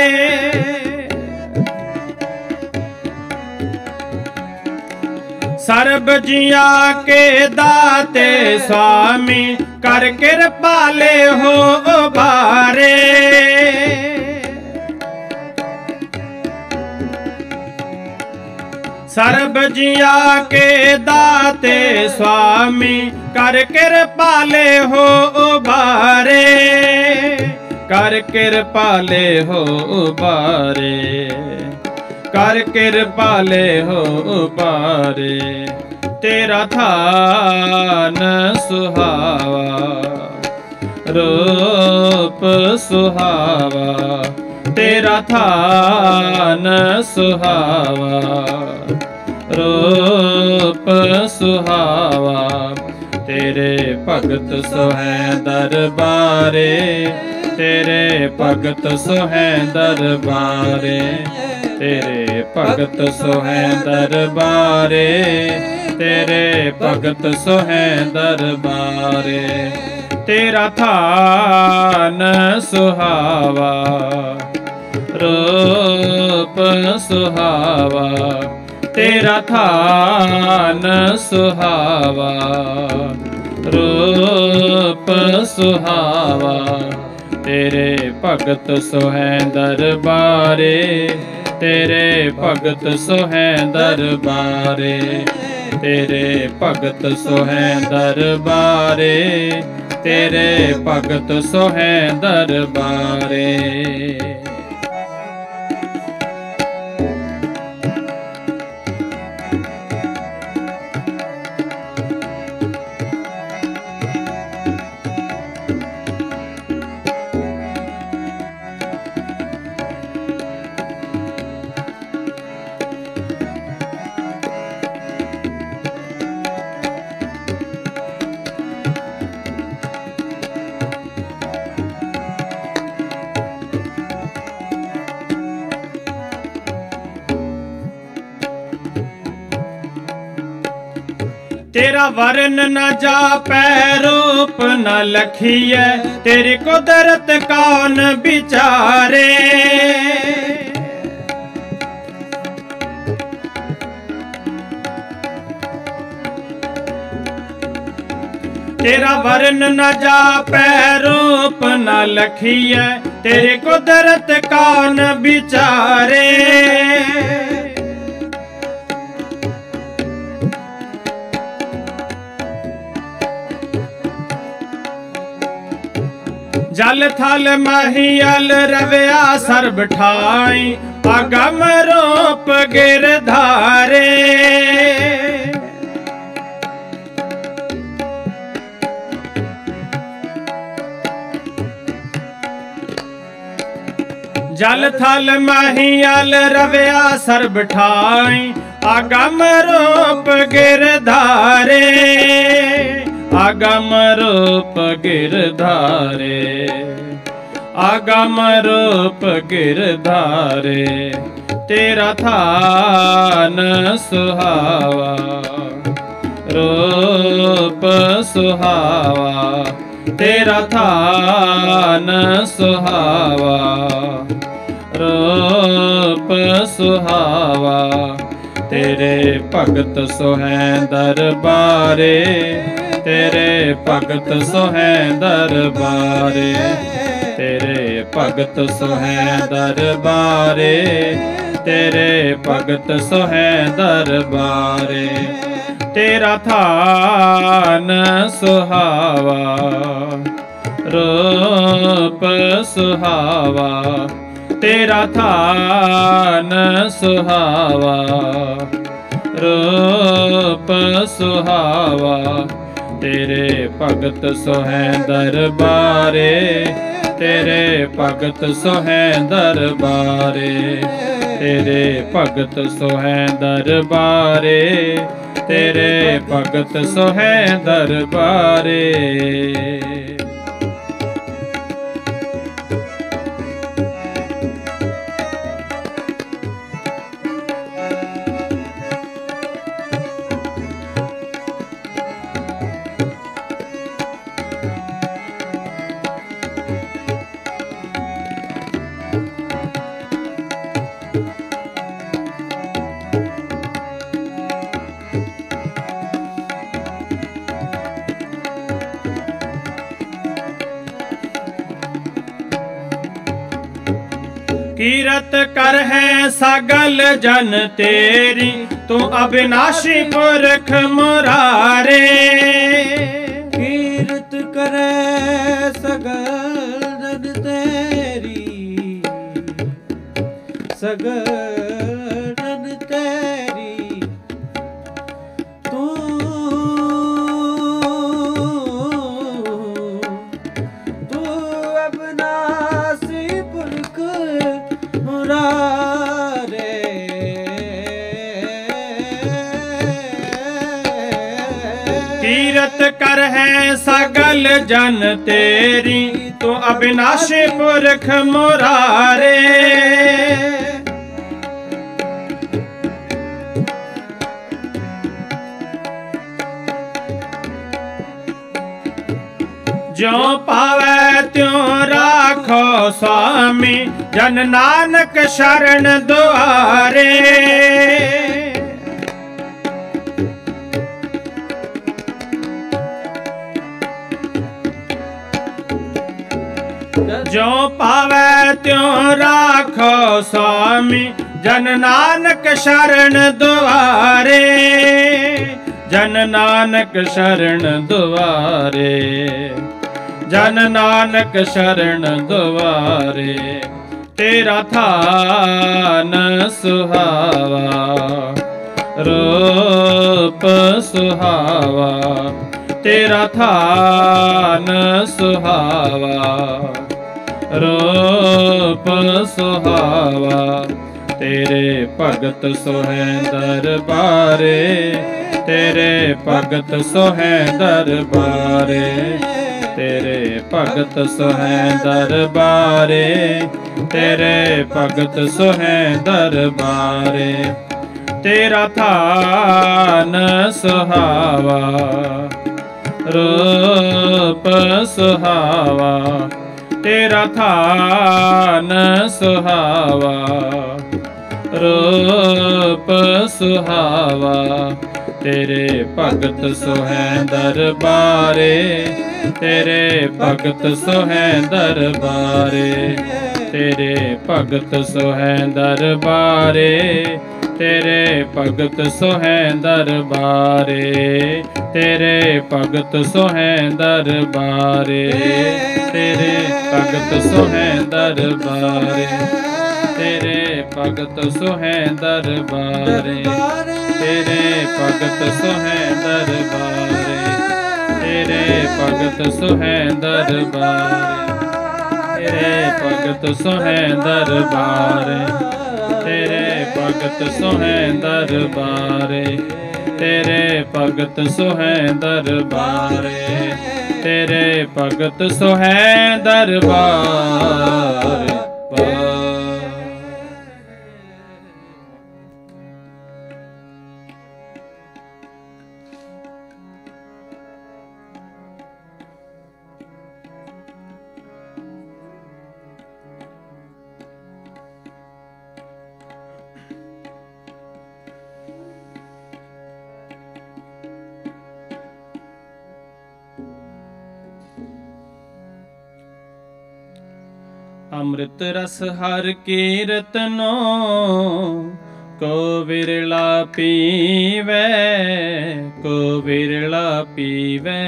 सर्ब जिया के दाते स्वामी, कर कृपाले हो उबारे। ਸਰਬ ਜੀਆਂ ਕੇ ਦਾਤੇ ਸੁਆਮੀ ਕਰ ਕਿਰਪਾਲੇ ਹੋ ਉਬਾਰੇ ਕਰ ਕਿਰਪਾਲੇ ਹੋ ਉਬਾਰੇ ਕਰ ਕਿਰਪਾਲੇ ਹੋ ਉਬਾਰੇ ਤੇਰਾ ਥਾਨ ਸੁਹਾਵਾ ਰੂਪ ਸੁਹਾਵਾ ਤੇਰਾ ਥਾਨ ਸੁਹਾਵਾ ਰੂਪ ਸੁਹਾਵਾ ਤੇਰੇ ਭਗਤ ਸੋਹੈ ਦਰਬਾਰੇ ਤੇਰੇ ਭਗਤ ਸੋਹੈ ਦਰਬਾਰੇ ਤੇਰੇ ਭਗਤ ਸੋਹੈ ਦਰਬਾਰੇ ਤੇਰੇ ਭਗਤ ਸੋਹੈ ਦਰਬਾਰੇ ਤੇਰਾ ਥਾਨ ਸੁਹਾਵਾ ਰੂਪ ਸੁਹਾਵਾ ਤੇਰਾ ਥਾਨ ਸੁਹਾਵਾ ਰੂਪ ਸੁਹਾਵਾ ਤੇਰੇ ਭਗਤ ਸੋਹੈ ਦਰਬਾਰੇ ਤੇਰੇ ਭਗਤ ਸੋਹੈ ਦਰਬਾਰੇ ਤੇਰੇ ਭਗਤ ਸੋਹੈ ਦਰਬਾਰੇ ਤੇਰੇ ਭਗਤ ਸੋਹੈ ਦਰਬਾਰੇ तेरा वर्ण न जापै रूप न लखिए तेरी कुदरत कौन बिचारे तेरा वर्ण न जापै रूप न लखिए तेरी कुदरत कौन बिचारे जल थल महियल रव्या सर्ब ठाई अगम रूप गिरधारे जल थल महियल रव्या सर्ब ठाई अगम रूप गिरधारे आगम रूप गिरधारे आगम रूप गिरधारे तेरा थान सुहावा रूप सुहावा तेरा थान सुहावा रूप सुहावा तेरे भगत सोहै दरबारे तेरे भगत सोहै दरबारे तेरे भगत सोहै दरबारे तेरे भगत सोहै दरबारे तेरा थान सुहावा रूप सुहावा तेरा थान सुहावा रूप सुहावा तेरे भगत सोहै दरबारे तेरे भगत सोहै दरबारे तेरे भगत सोहै दरबारे तेरे भगत सोहै दरबारे कीरत कर है सगल जन तेरी तू अविनाशी पुरख मुरारे। कीरत करे सगल जन तेरी, सगल जन तेरी। तू तू अविनाशी पुरख मुरारे। कीरत कर है सगल जन तेरी, तू अविनाशी पुरख मुरारे। ज्यों पावै त्यों राखो स्वामी, जन नानक शरण दुआरे। ज्यों पावै त्यों राखो स्वामी, जन नानक शरण दुआरे। जन नानक शरण दुआरे, जन नानक शरण दुआरे। तेरा थान सुहावा, रूप सुहावा। तेरा थान सुहावा, रूप सुहावा। तेरे भगत सोहै दरबारे, तेरे भगत सोहै दरबारे। तेरे भगत सोहै दरबारे, तेरे भगत सोहै दरबारे। तेरा थान सुहावा, रूप सुहावा। तेरा थान सुहावा, रूप सुहावा। तेरे भगत सोहै दरबारे, तेरे भगत सोहै दरबारे। तेरे भगत सोहै दरबारे, तेरे भगत सोहै दरबारे। तेरे भगत सोहै दरबारे, तेरे भगत सोहै दरबारे। तेरे भगत सोहै दरबारे, तेरे भगत सोहै दरबारे। तेरे भगत सोहै दरबारे, तेरे भगत सोहै दरबारे। तेरे भगत सोहै दरबारे, तेरे भगत सोहै दरबारे। तेरे भगत सोहै दरबारे। अमृत रस हर कीरतनो, को विरला पीवै, को विरला पीवै।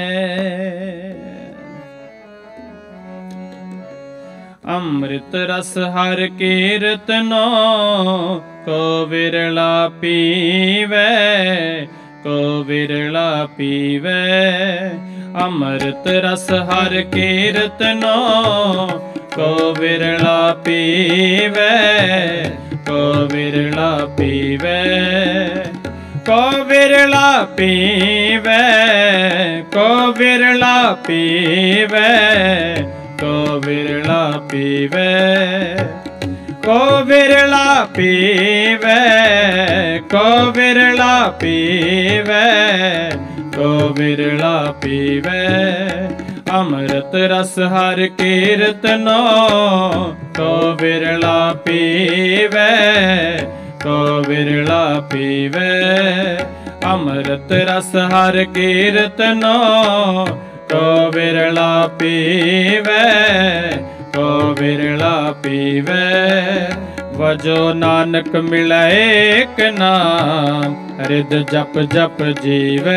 अमृत रस हर कीरतनो, को विरला पीवै, को विरला पीवै। अमृत रस हर कीरतनो, को विरला पीवै, को विरला पीवै। को विरला पीवै, को विरला पीवै, को विरला पीवै। को विरला पीवै, को विरला पीवै, को विरला पीवै। अमृत रस हर कीरतनो, को विरला पीवै, को विरला पीवै। अमृत रस हर कीरतनो, को विरला पीवै, को विरला पीवै। वजो नानक मिलै एक नाम, रिद जप जप जीवै।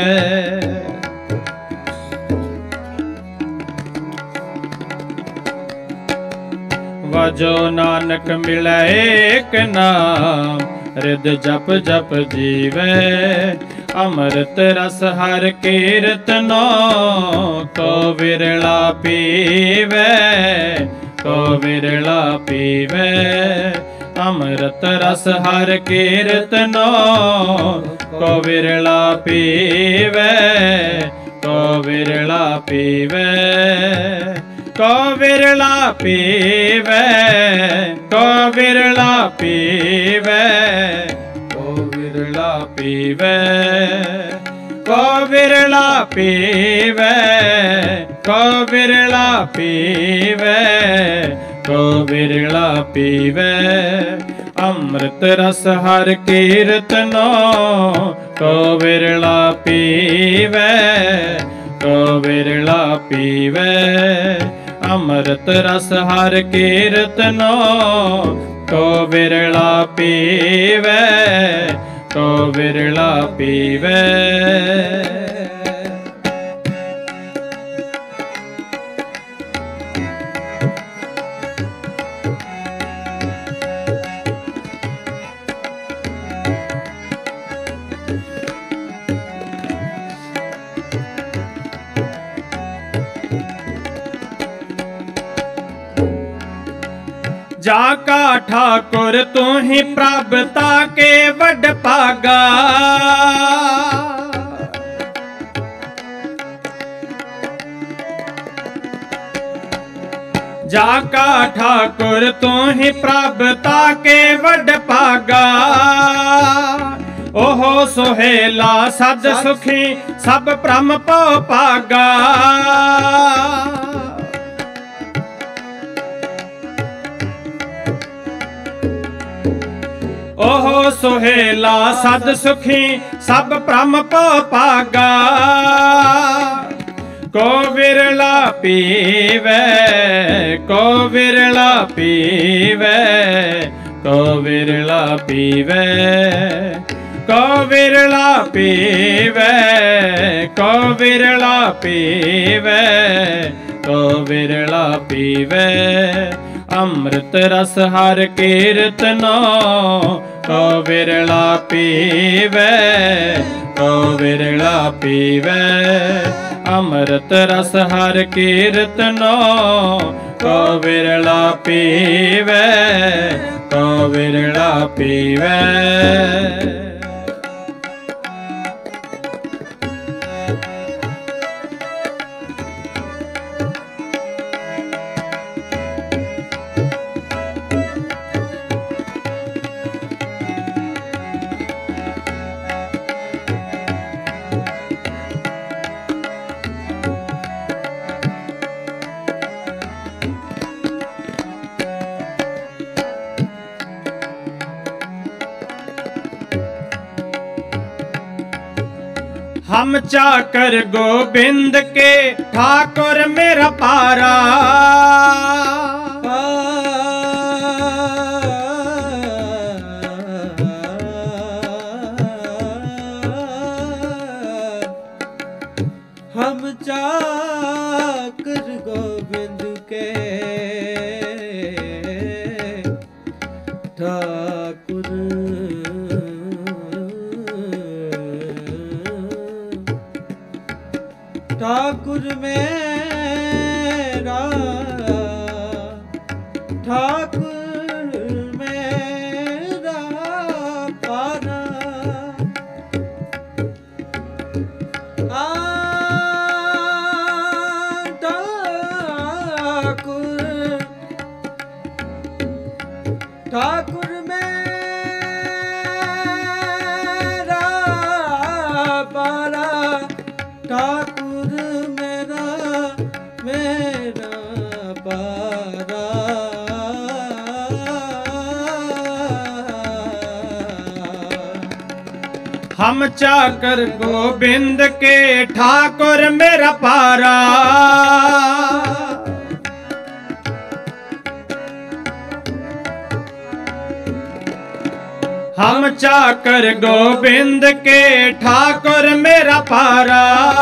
वजो नानक मिलै एक नाम, रिद जप जप जीवै। अमृत रस हर कीर्तनो, को विरला पीवै, को विरला पीवै। अमृत रस हर कीर्तनो, को विरला पीवै, को विरला पीवै। को विरला पीवै, को विरला पीवै, को विरला पीवै। को विरला पीवै, को विरला पीवै, को विरला पीवै। अमृत रस हर कीर्तनो, को विरला पीवै, को विरला पीवै। अमृत रस हर कीर्तनो, को विरला पीवै, को विरला पीवै। जाका ठाकुर तू ही प्रभता के वड पागा। जाका ठाकुर तू ही प्रभता के वड पागा। ओहो सोहेला सद सुखी सब भ्रम पो पागा। ओहो सोहेला सद सुखी सब भ्रम पो पागा। को विरला पीवै, को विरला पीवै, को विरला पीवै। को विरला पीवै, को विरला पीवै, को विरला पीवै। अमृत रस हर कीर्तनो, को विरला पीवै, को विरला पीवै। अमृत रस हर कीर्तनो, को विरला पीवै, को विरला पीवै। हम चाकर गोविंद के ठाकुर मेरा पारा। हम चाकर गोविंद के ठाकुर ठाकुर मेरा, ठाकुर मेरा पारा। आ ठाकुर ठाकुर मेरा पारा। ठाकुर मेरा मेरा पारा। हम चाकर गोविंद के ठाकुर मेरा पारा। हम चाकर गोविंद के ठाकुर मेरा पारा,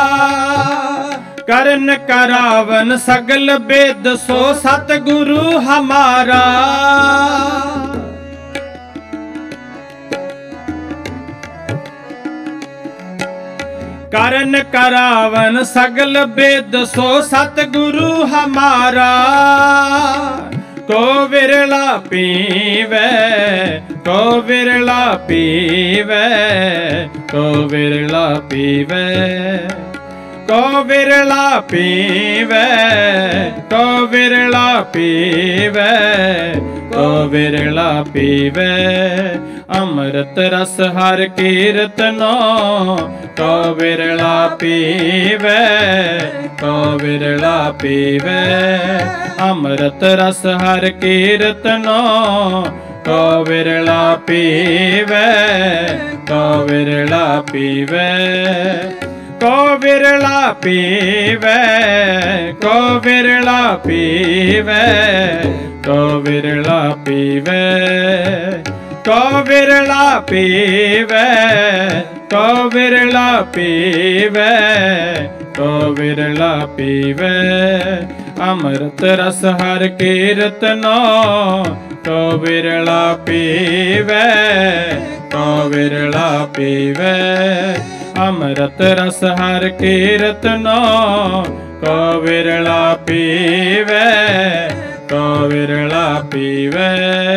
करन करावन सगल वेद सो सतगुरु हमारा। करन करावन सगल वेद सो सतगुरु हमारा। को विरला पीवे को विरला पीवे को विरला पीवे को विरला पीवे को विरला पीवे को विरला पीवे। अमृत रस हर कीर्तनो को विरला पीवे को विरला पीवे। अमृत रस हर कीर्तनो को विरला पीवे को विरला पीवे को विरला पीवे को विरला पीवे को विरला पीवे को विरला पीवे को विरला पीवे को विरला पीवे। अमृत रस हर कीर्तनो को विरला पीवे को विरला पीवे। अमृत रस हर कीर्तनो को विरला पीवे को विरला पीवे।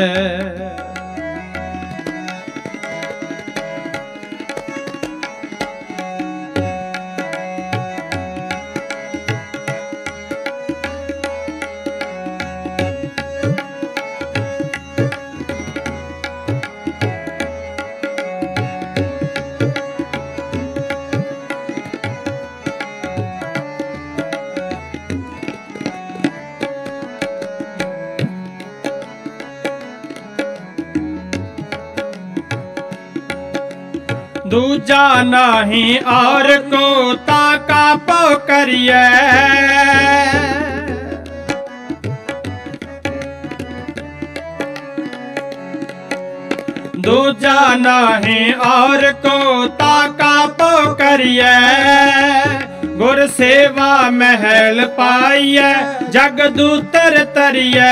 दूजा नहीं और को ताका पो करिए। दूजा नहीं और को ताका पो करिए। गुर सेवा महल पाइए जग दूतर तरिए।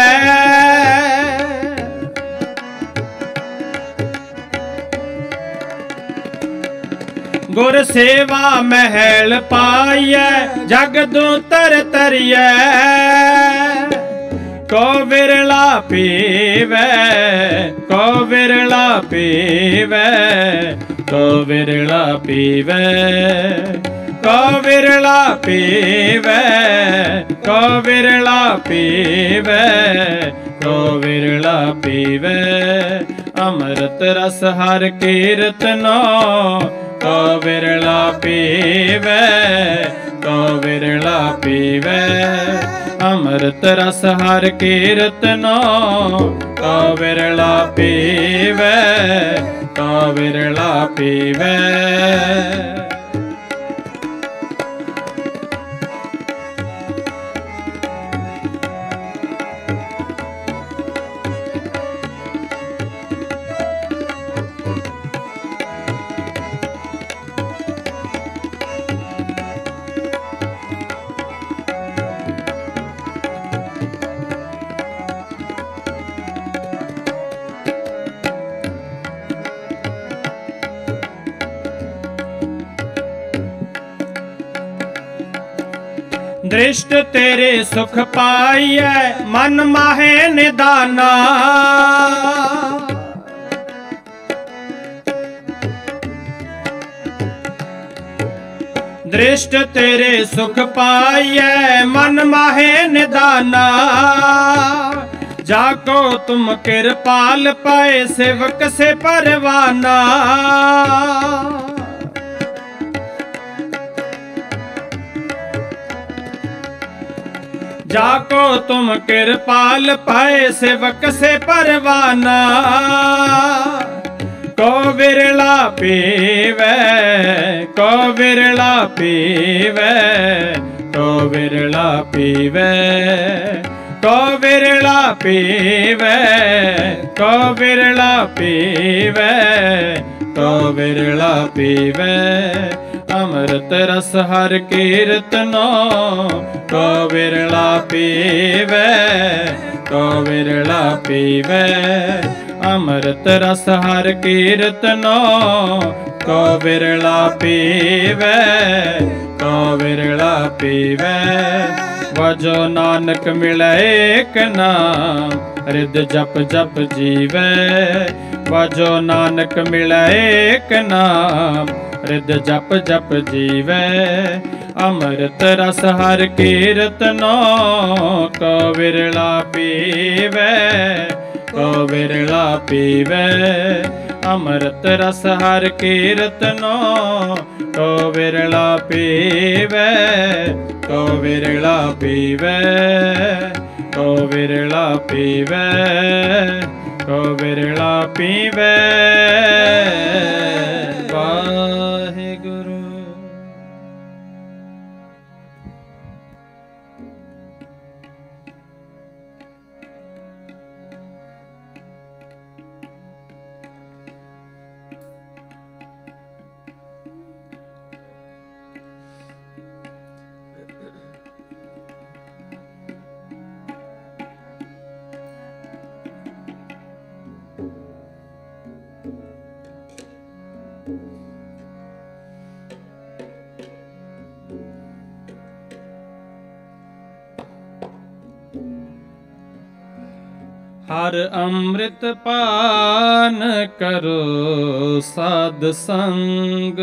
गुर सेवा महल पाइए जग दूतर तरिए। को विरला पीवे को विरला पीवे को विरला पीवे को विरला पीवे को विरला पीवे को विरला पीवे। अमृत रस हर कीर्तनो को विरला पीवे को विरला पीवे। अमृत रस हर कीर्तनो को विरला पीवे को विरला पीवे। दृष्ट तेरे सुख पाइए मन माहे निदाना। दृष्ट तेरे सुख पाइए मन माहे निदाना। जाको तुम कृपाल पाए सेवक से परवाना। जाको तुम कृपाल पाए सेवक से परवाना। को विरला पीवे को विरला पीवे को विरला पीवे को बिरला पीवे, को बिरला पीवे, को बिरला पीवे। अमृत रस हर कीर्तनो, को बिरला पीवे, को बिरला पीवे। अमृत रस हर कीर्तनो, को बिरला पीवे, को बिरला पीवे। वजो नानक मिले एक नाम, हृद जप जप जीवे। वजो नानक मिले एक नाम, हृद जप जप जीवे। अमृत रस हर कीर्तनो, को बिरला पीवे, को बिरला पीवे। अमृत रस हर कीर्तनो, को बिरला पीवे, को बिरला पीवे, को बिरला पीवे, को बिरला पीवे। वाहिगुरु। हर अमृत पान करो साध संग,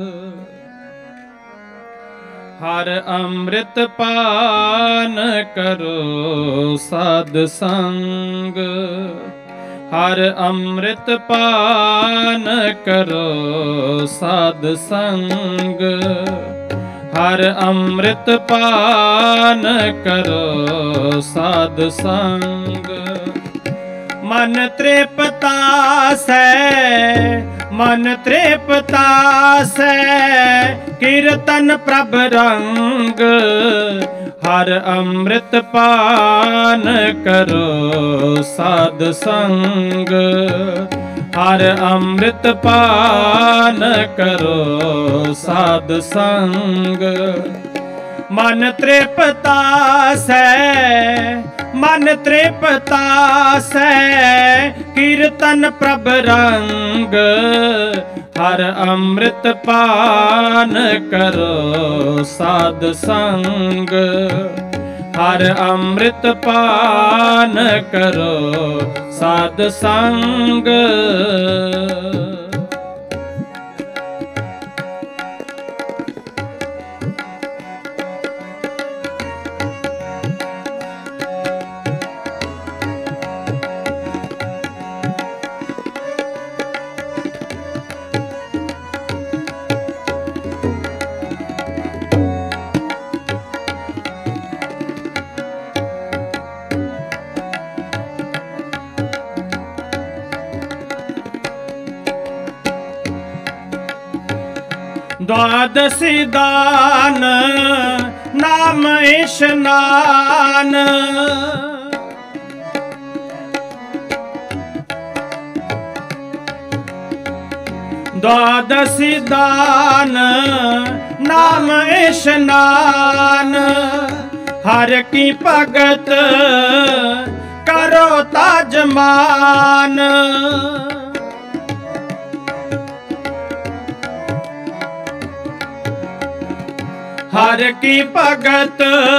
हर अमृत पान करो साध संग। हर अमृत पान करो साध संग, हर अमृत पान करो साध संग। मन तृप्ता से, मन तृप्ता से कीर्तन प्रभ रंग। हर अमृत पान करो साध संग, हर अमृत पान करो साध संग। मन तृप्ता से, मन तृप्ता से कीर्तन प्रभ रंग। हर अमृत पान करो साध संग, हर अमृत पान करो साध संग। द्वादशी दान नाम स्नान, द्वादशी दान नाम स्नान। हर की भगत करो ताजमान, हर की भगत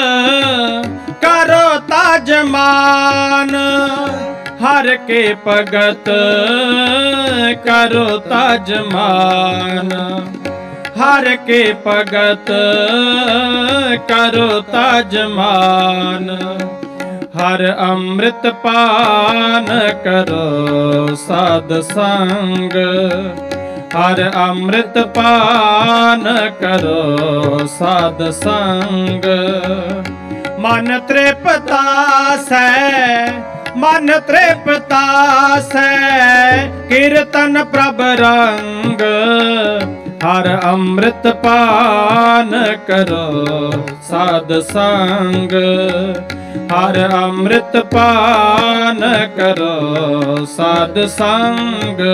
करो ताजमान। हर के भगत करो ताजमान, हर के भगत करो ताजमान। हर अमृत पान करो साध संग, हर अमृत पान करो साध संग। मन तृप्ता से, मन तृप्ता से कीर्तन प्रभ रंग। हर अमृत पान करो साध संग, हर अमृत पान करो साध संग।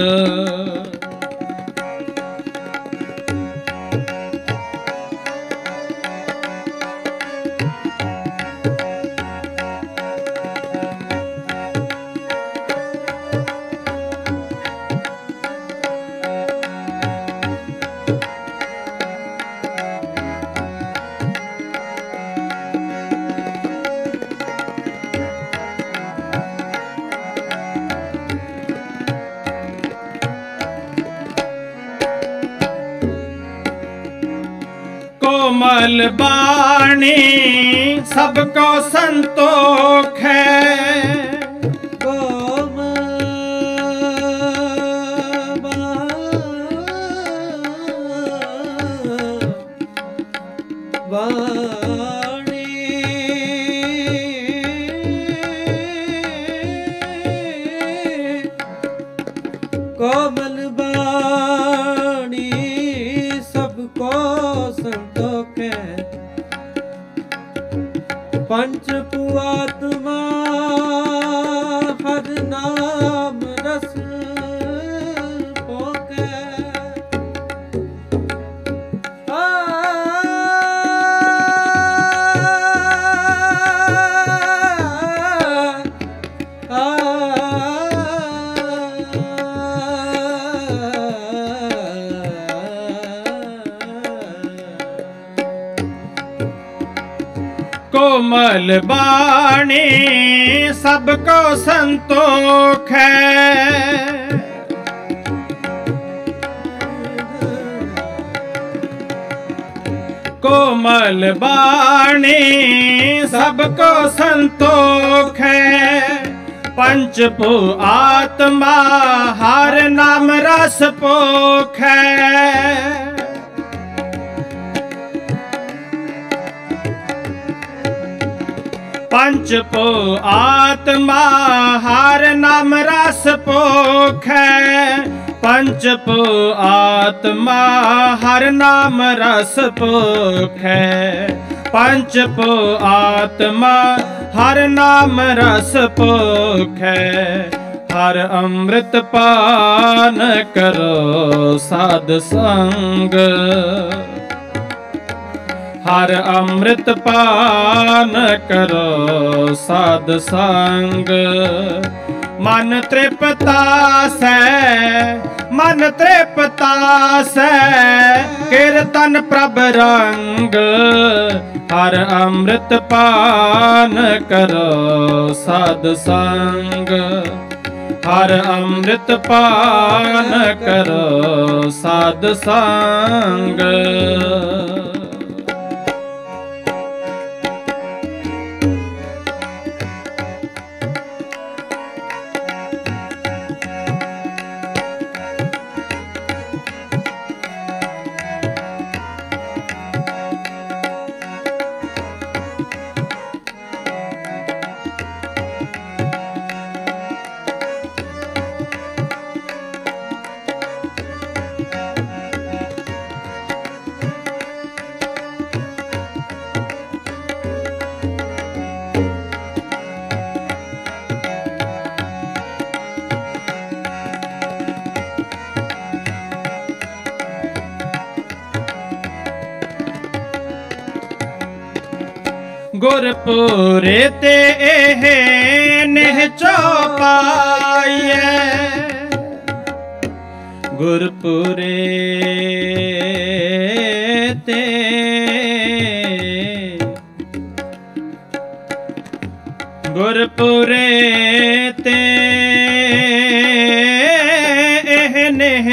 कोमल बाणी सबको संतोख है, कोमल बाणी कोमल बाणी सबको संतोख है, पंच पुआत्मा हर नाम रस पोके। आ, आ, कोमल बाणी सबको संतोख है, कोमल बाणी सबको संतोख है, पंचभू आत्मा हर नाम रस पोख है। पंचभू आत्मा हर नाम रस पोख है, पंचभू आत्मा हर नाम रस पोख है, पंचभू आत्मा हर नाम रस पोख है। हर अमृत पान करो साध संग, हर अमृत पान करो साध संग। मन तृप्ता से मन तृप्ता से कीर्तन प्रभ रंग, हर अमृत पान करो साध संग, हर अमृत पान करो साध संग। गुरपुरे ते एह नेह चौपाइए, गुरपुरे ते गुरपुरे ते एह नेह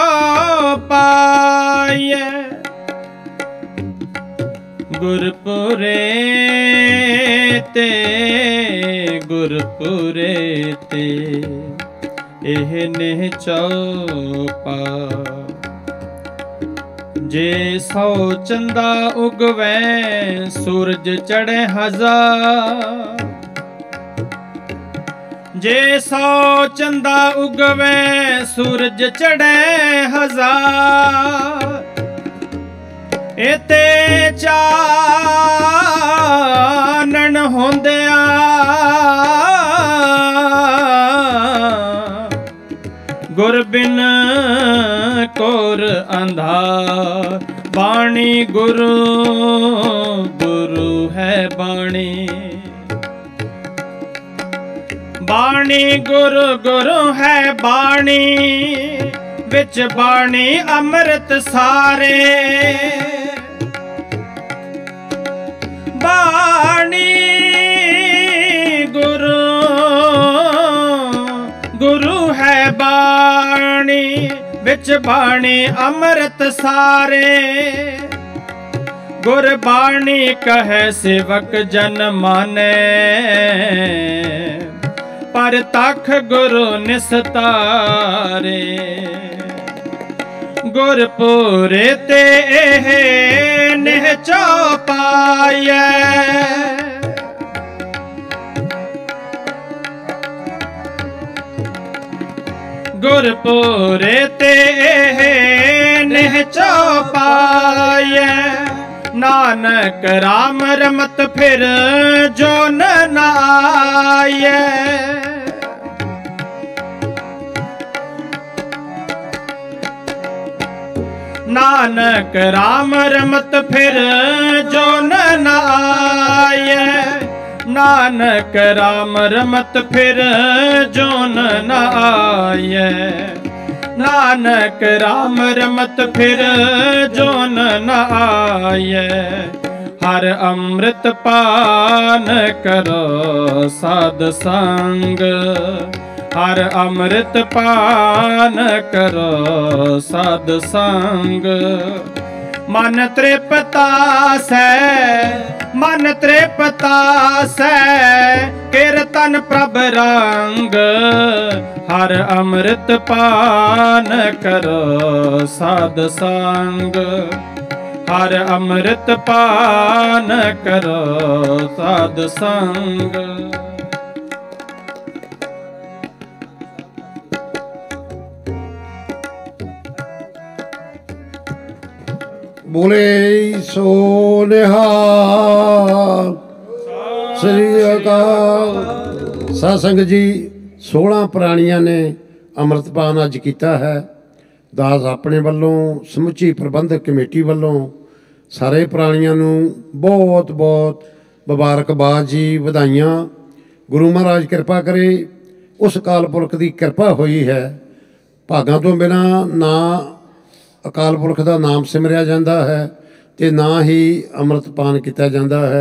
चौपाइए, गुरपुरे ते गुरपुरे ते एह नेह चौपा। जे सौ चंदा उगवै सूरज चढ़े हजार, जे सौ चंदा उगवे सूरज चढ़े हजार, एते चानन होंदिया गुर बिन कोर अंधार। बाणी गुरु गुरु है बाणी, बाणी गुरु गुरु है बाणी, बिच बाणी अमृत सारे। बाणी गुरु गुरु है बाणी, बिच बाणी अमृत सारे। गुरबाणी कहे सेवक जन माने, पर तख गुरु निस्तारे। गुरपुरे ते निह चौपाए, गुरपुरे ते निह चौपाए। नानक राम रमत फिर जो न आए। नानक राम रमत फिर जो न आए। नानक राम रमत फिर जो न आए। नानक राम रमत फिर जो न आए। हर अमृत पान करो साध संग, हर अमृत पान करो साध संग। मन तृप्ता से मन तृप्ता से कीर्तन प्रभ रंग। हर अमृत पान करो साध संग, हर अमृत पान करो साध संग। बोले सो निहाल श्री अकाल। साध संगत जी, सोलह प्राणियां ने अमृतपान अज किया है। दास अपने वालों, समुची प्रबंधक कमेटी वालों सारे प्राणियां नूं बहुत बहुत मुबारकबाद जी, वधाइयां। गुरु महाराज कृपा करे, उस अकाल पुरख की कृपा हुई है। भागां तो बिना ना अकाल पुरख का नाम सिमरिया जाता है तो ना ही अमृतपान किया जाता है।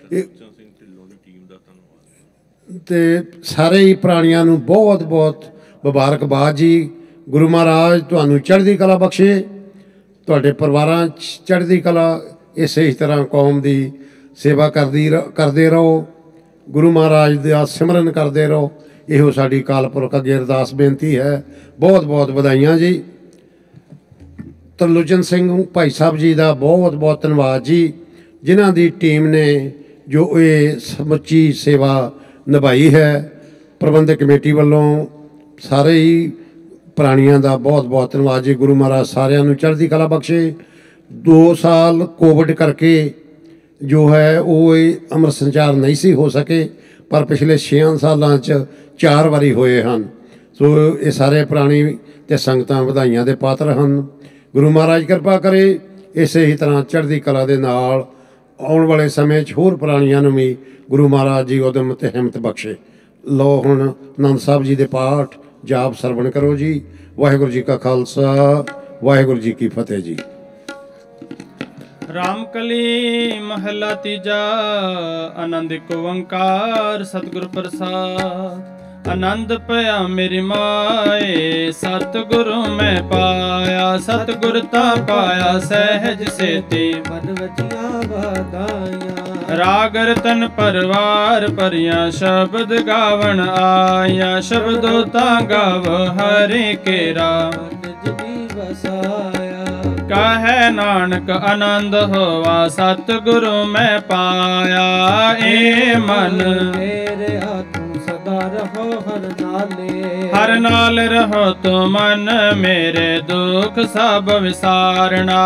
ते सारे ही प्राणियां नूं बहुत बहुत मुबारकबाद जी। गुरु महाराज तुहानूं चढ़दी कला बख्शे, तुहाडे परिवारां चढ़दी कला, इस तरह कौम की सेवा करदी करते रहो, गुरु महाराज का सिमरन करते रहो। इहो साडी अकाल पुरख अगे अरदास बेनती है। बहुत बहुत वधाइयां जी। तरलोचन सिंह भाई साहब जी का बहुत बहुत धन्यवाद जी, जिन्हां दी टीम ने जो ये समुची सेवा निभाई है। प्रबंधक कमेटी वालों सारे ही प्राणियां का बहुत बहुत धन्यवाद जी। गुरु महाराज सारियां नूं चढ़दी कला बख्शे। दो साल कोविड करके जो है वो अमृत संचार नहीं सी हो सके, पर पिछले छे सालों च चार वारी होए हैं। सो ये सारे प्राणी ते संगतां वधाइयां दे पात्र हैं। गुरु महाराज कृपा करे इस ही तरह चढ़दी कला दे नाल आउण वाले समय च होर प्राणियां नूं भी गुरु महाराज जी उदम ते हिम्मत बख्शे। लो हुण आनंद साहब जी दे पाठ जाप सरवण करो जी। वाहिगुरू जी का खालसा, वाहिगुरू जी की फतेह जी। रामकली महला तीजा। आनंद को ओंकार सतगुर प्रसाद। आनंद पया मेरी माए, सतगुरु मैं पाया। सतगुर ता पाया सहज सेती, मन वजिया वादाया। राग रतन परवार परिया, शब्द गावण आया। शब्दों ता गाव हरे केरा, जिनी बसाया। कहे नानक आनंद होवा, सतगुरु मैं पाया। ए मन मेरे हाथों सदा रहो हर नाले। हर नाल रहो तो मन मेरे दुख सब विसारना।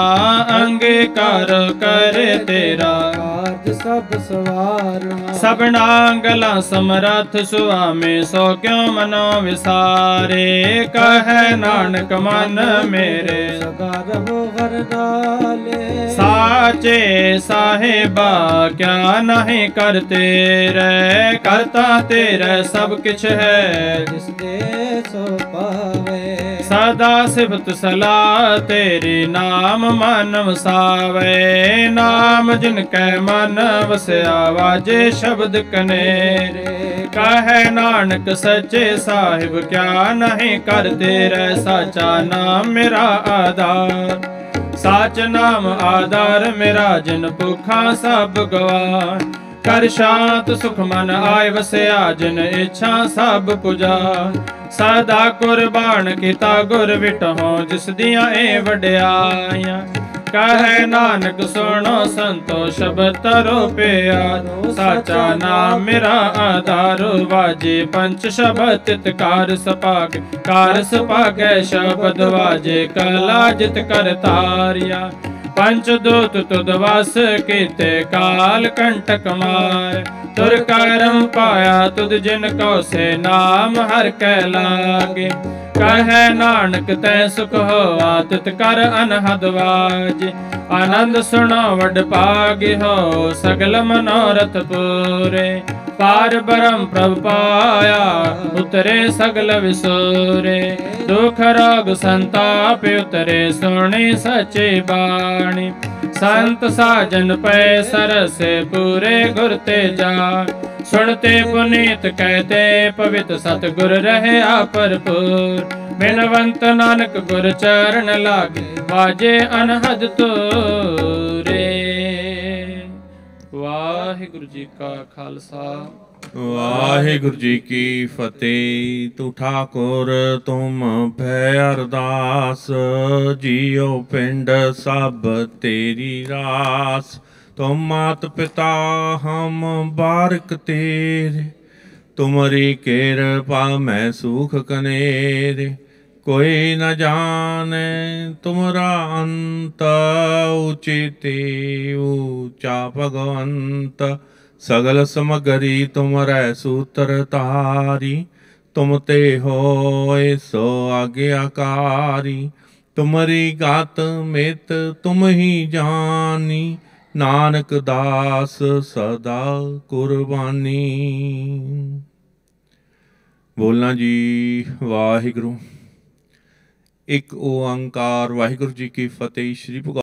अंगीकार करे तेरा काज सब सवारना। सबना गला समरथ सुआमी सो क्यों मनो विसारे। कहे नानक मन मेरे सदा रहो हर नाले। साचे साहिबा क्या नहीं करते रे। करता तेरे सब किछ है जिस दे सो पावे। सदा सिफत सलाह तेरी नाम मन वसावे। नाम जिनके मन वसया वाजे शब्द कनेरे। कहे नानक सच्चे साहिब क्या नहीं करते रे। साचा नाम मेरा आधार साच नाम आधार मेरा। जिन भुखा सब गवार कर शांत सुख मन आय वसया। जिन इच्छा सब पुजा सदा कुर्बान किता गुर विटहो। जिस दिया ए वड्याइयां कहे नानक सुनो संतो शब्द तरो प्यारो। साचा नाम मेरा आधार वाजे पंच शब्द तित कार सपाग। कार सपागे शब्द वाजे कला जित कर तारिया। पंच दूत तुद वास कीते काल कंटक मार। तुर करम पाया तुद जिन को से नाम हर कै लागे। कहे नानक तै सुख होआ तित कर अनहद वाजे। आनंद सुनो वड पागे हो सगल मनोरथ पूरे। पार ब्रह्म प्रभ पाया उतरे सगल विसोरे। दुख रोग संताप उतरे सुनी सच्ची बाणी। संत साजन पै सरसे पूरे गुर ते जा। सुनते पुनीत कहते पवित सतगुर रहे भरपूर। बिनवंत नानक गुर चरण लागे बाजे अनहद तोरे। वाहिगुरु जी का खालसा वाहिगुरु जी की फतेह। तू ठाकुर तुम भै अरदास। जियो पिंड सब तेरी रास। तुम मात पिता हम बारक तेरे। तुमरी कृपा मैं सुख कनेरे। कोई न जाने तुमरा अंत। उचित ऊंचा भगवंत। सगल समगरी तुमरै सूत्र तारी। तुम ते होए सो आज्ञाकारी। तुमरी गात मित तुम ही जानी। नानक दास सदा कुर्बानी। बोलना जी वाहिगुरु। एक ओंकार। वाहिगुरु जी की फतेह। श्री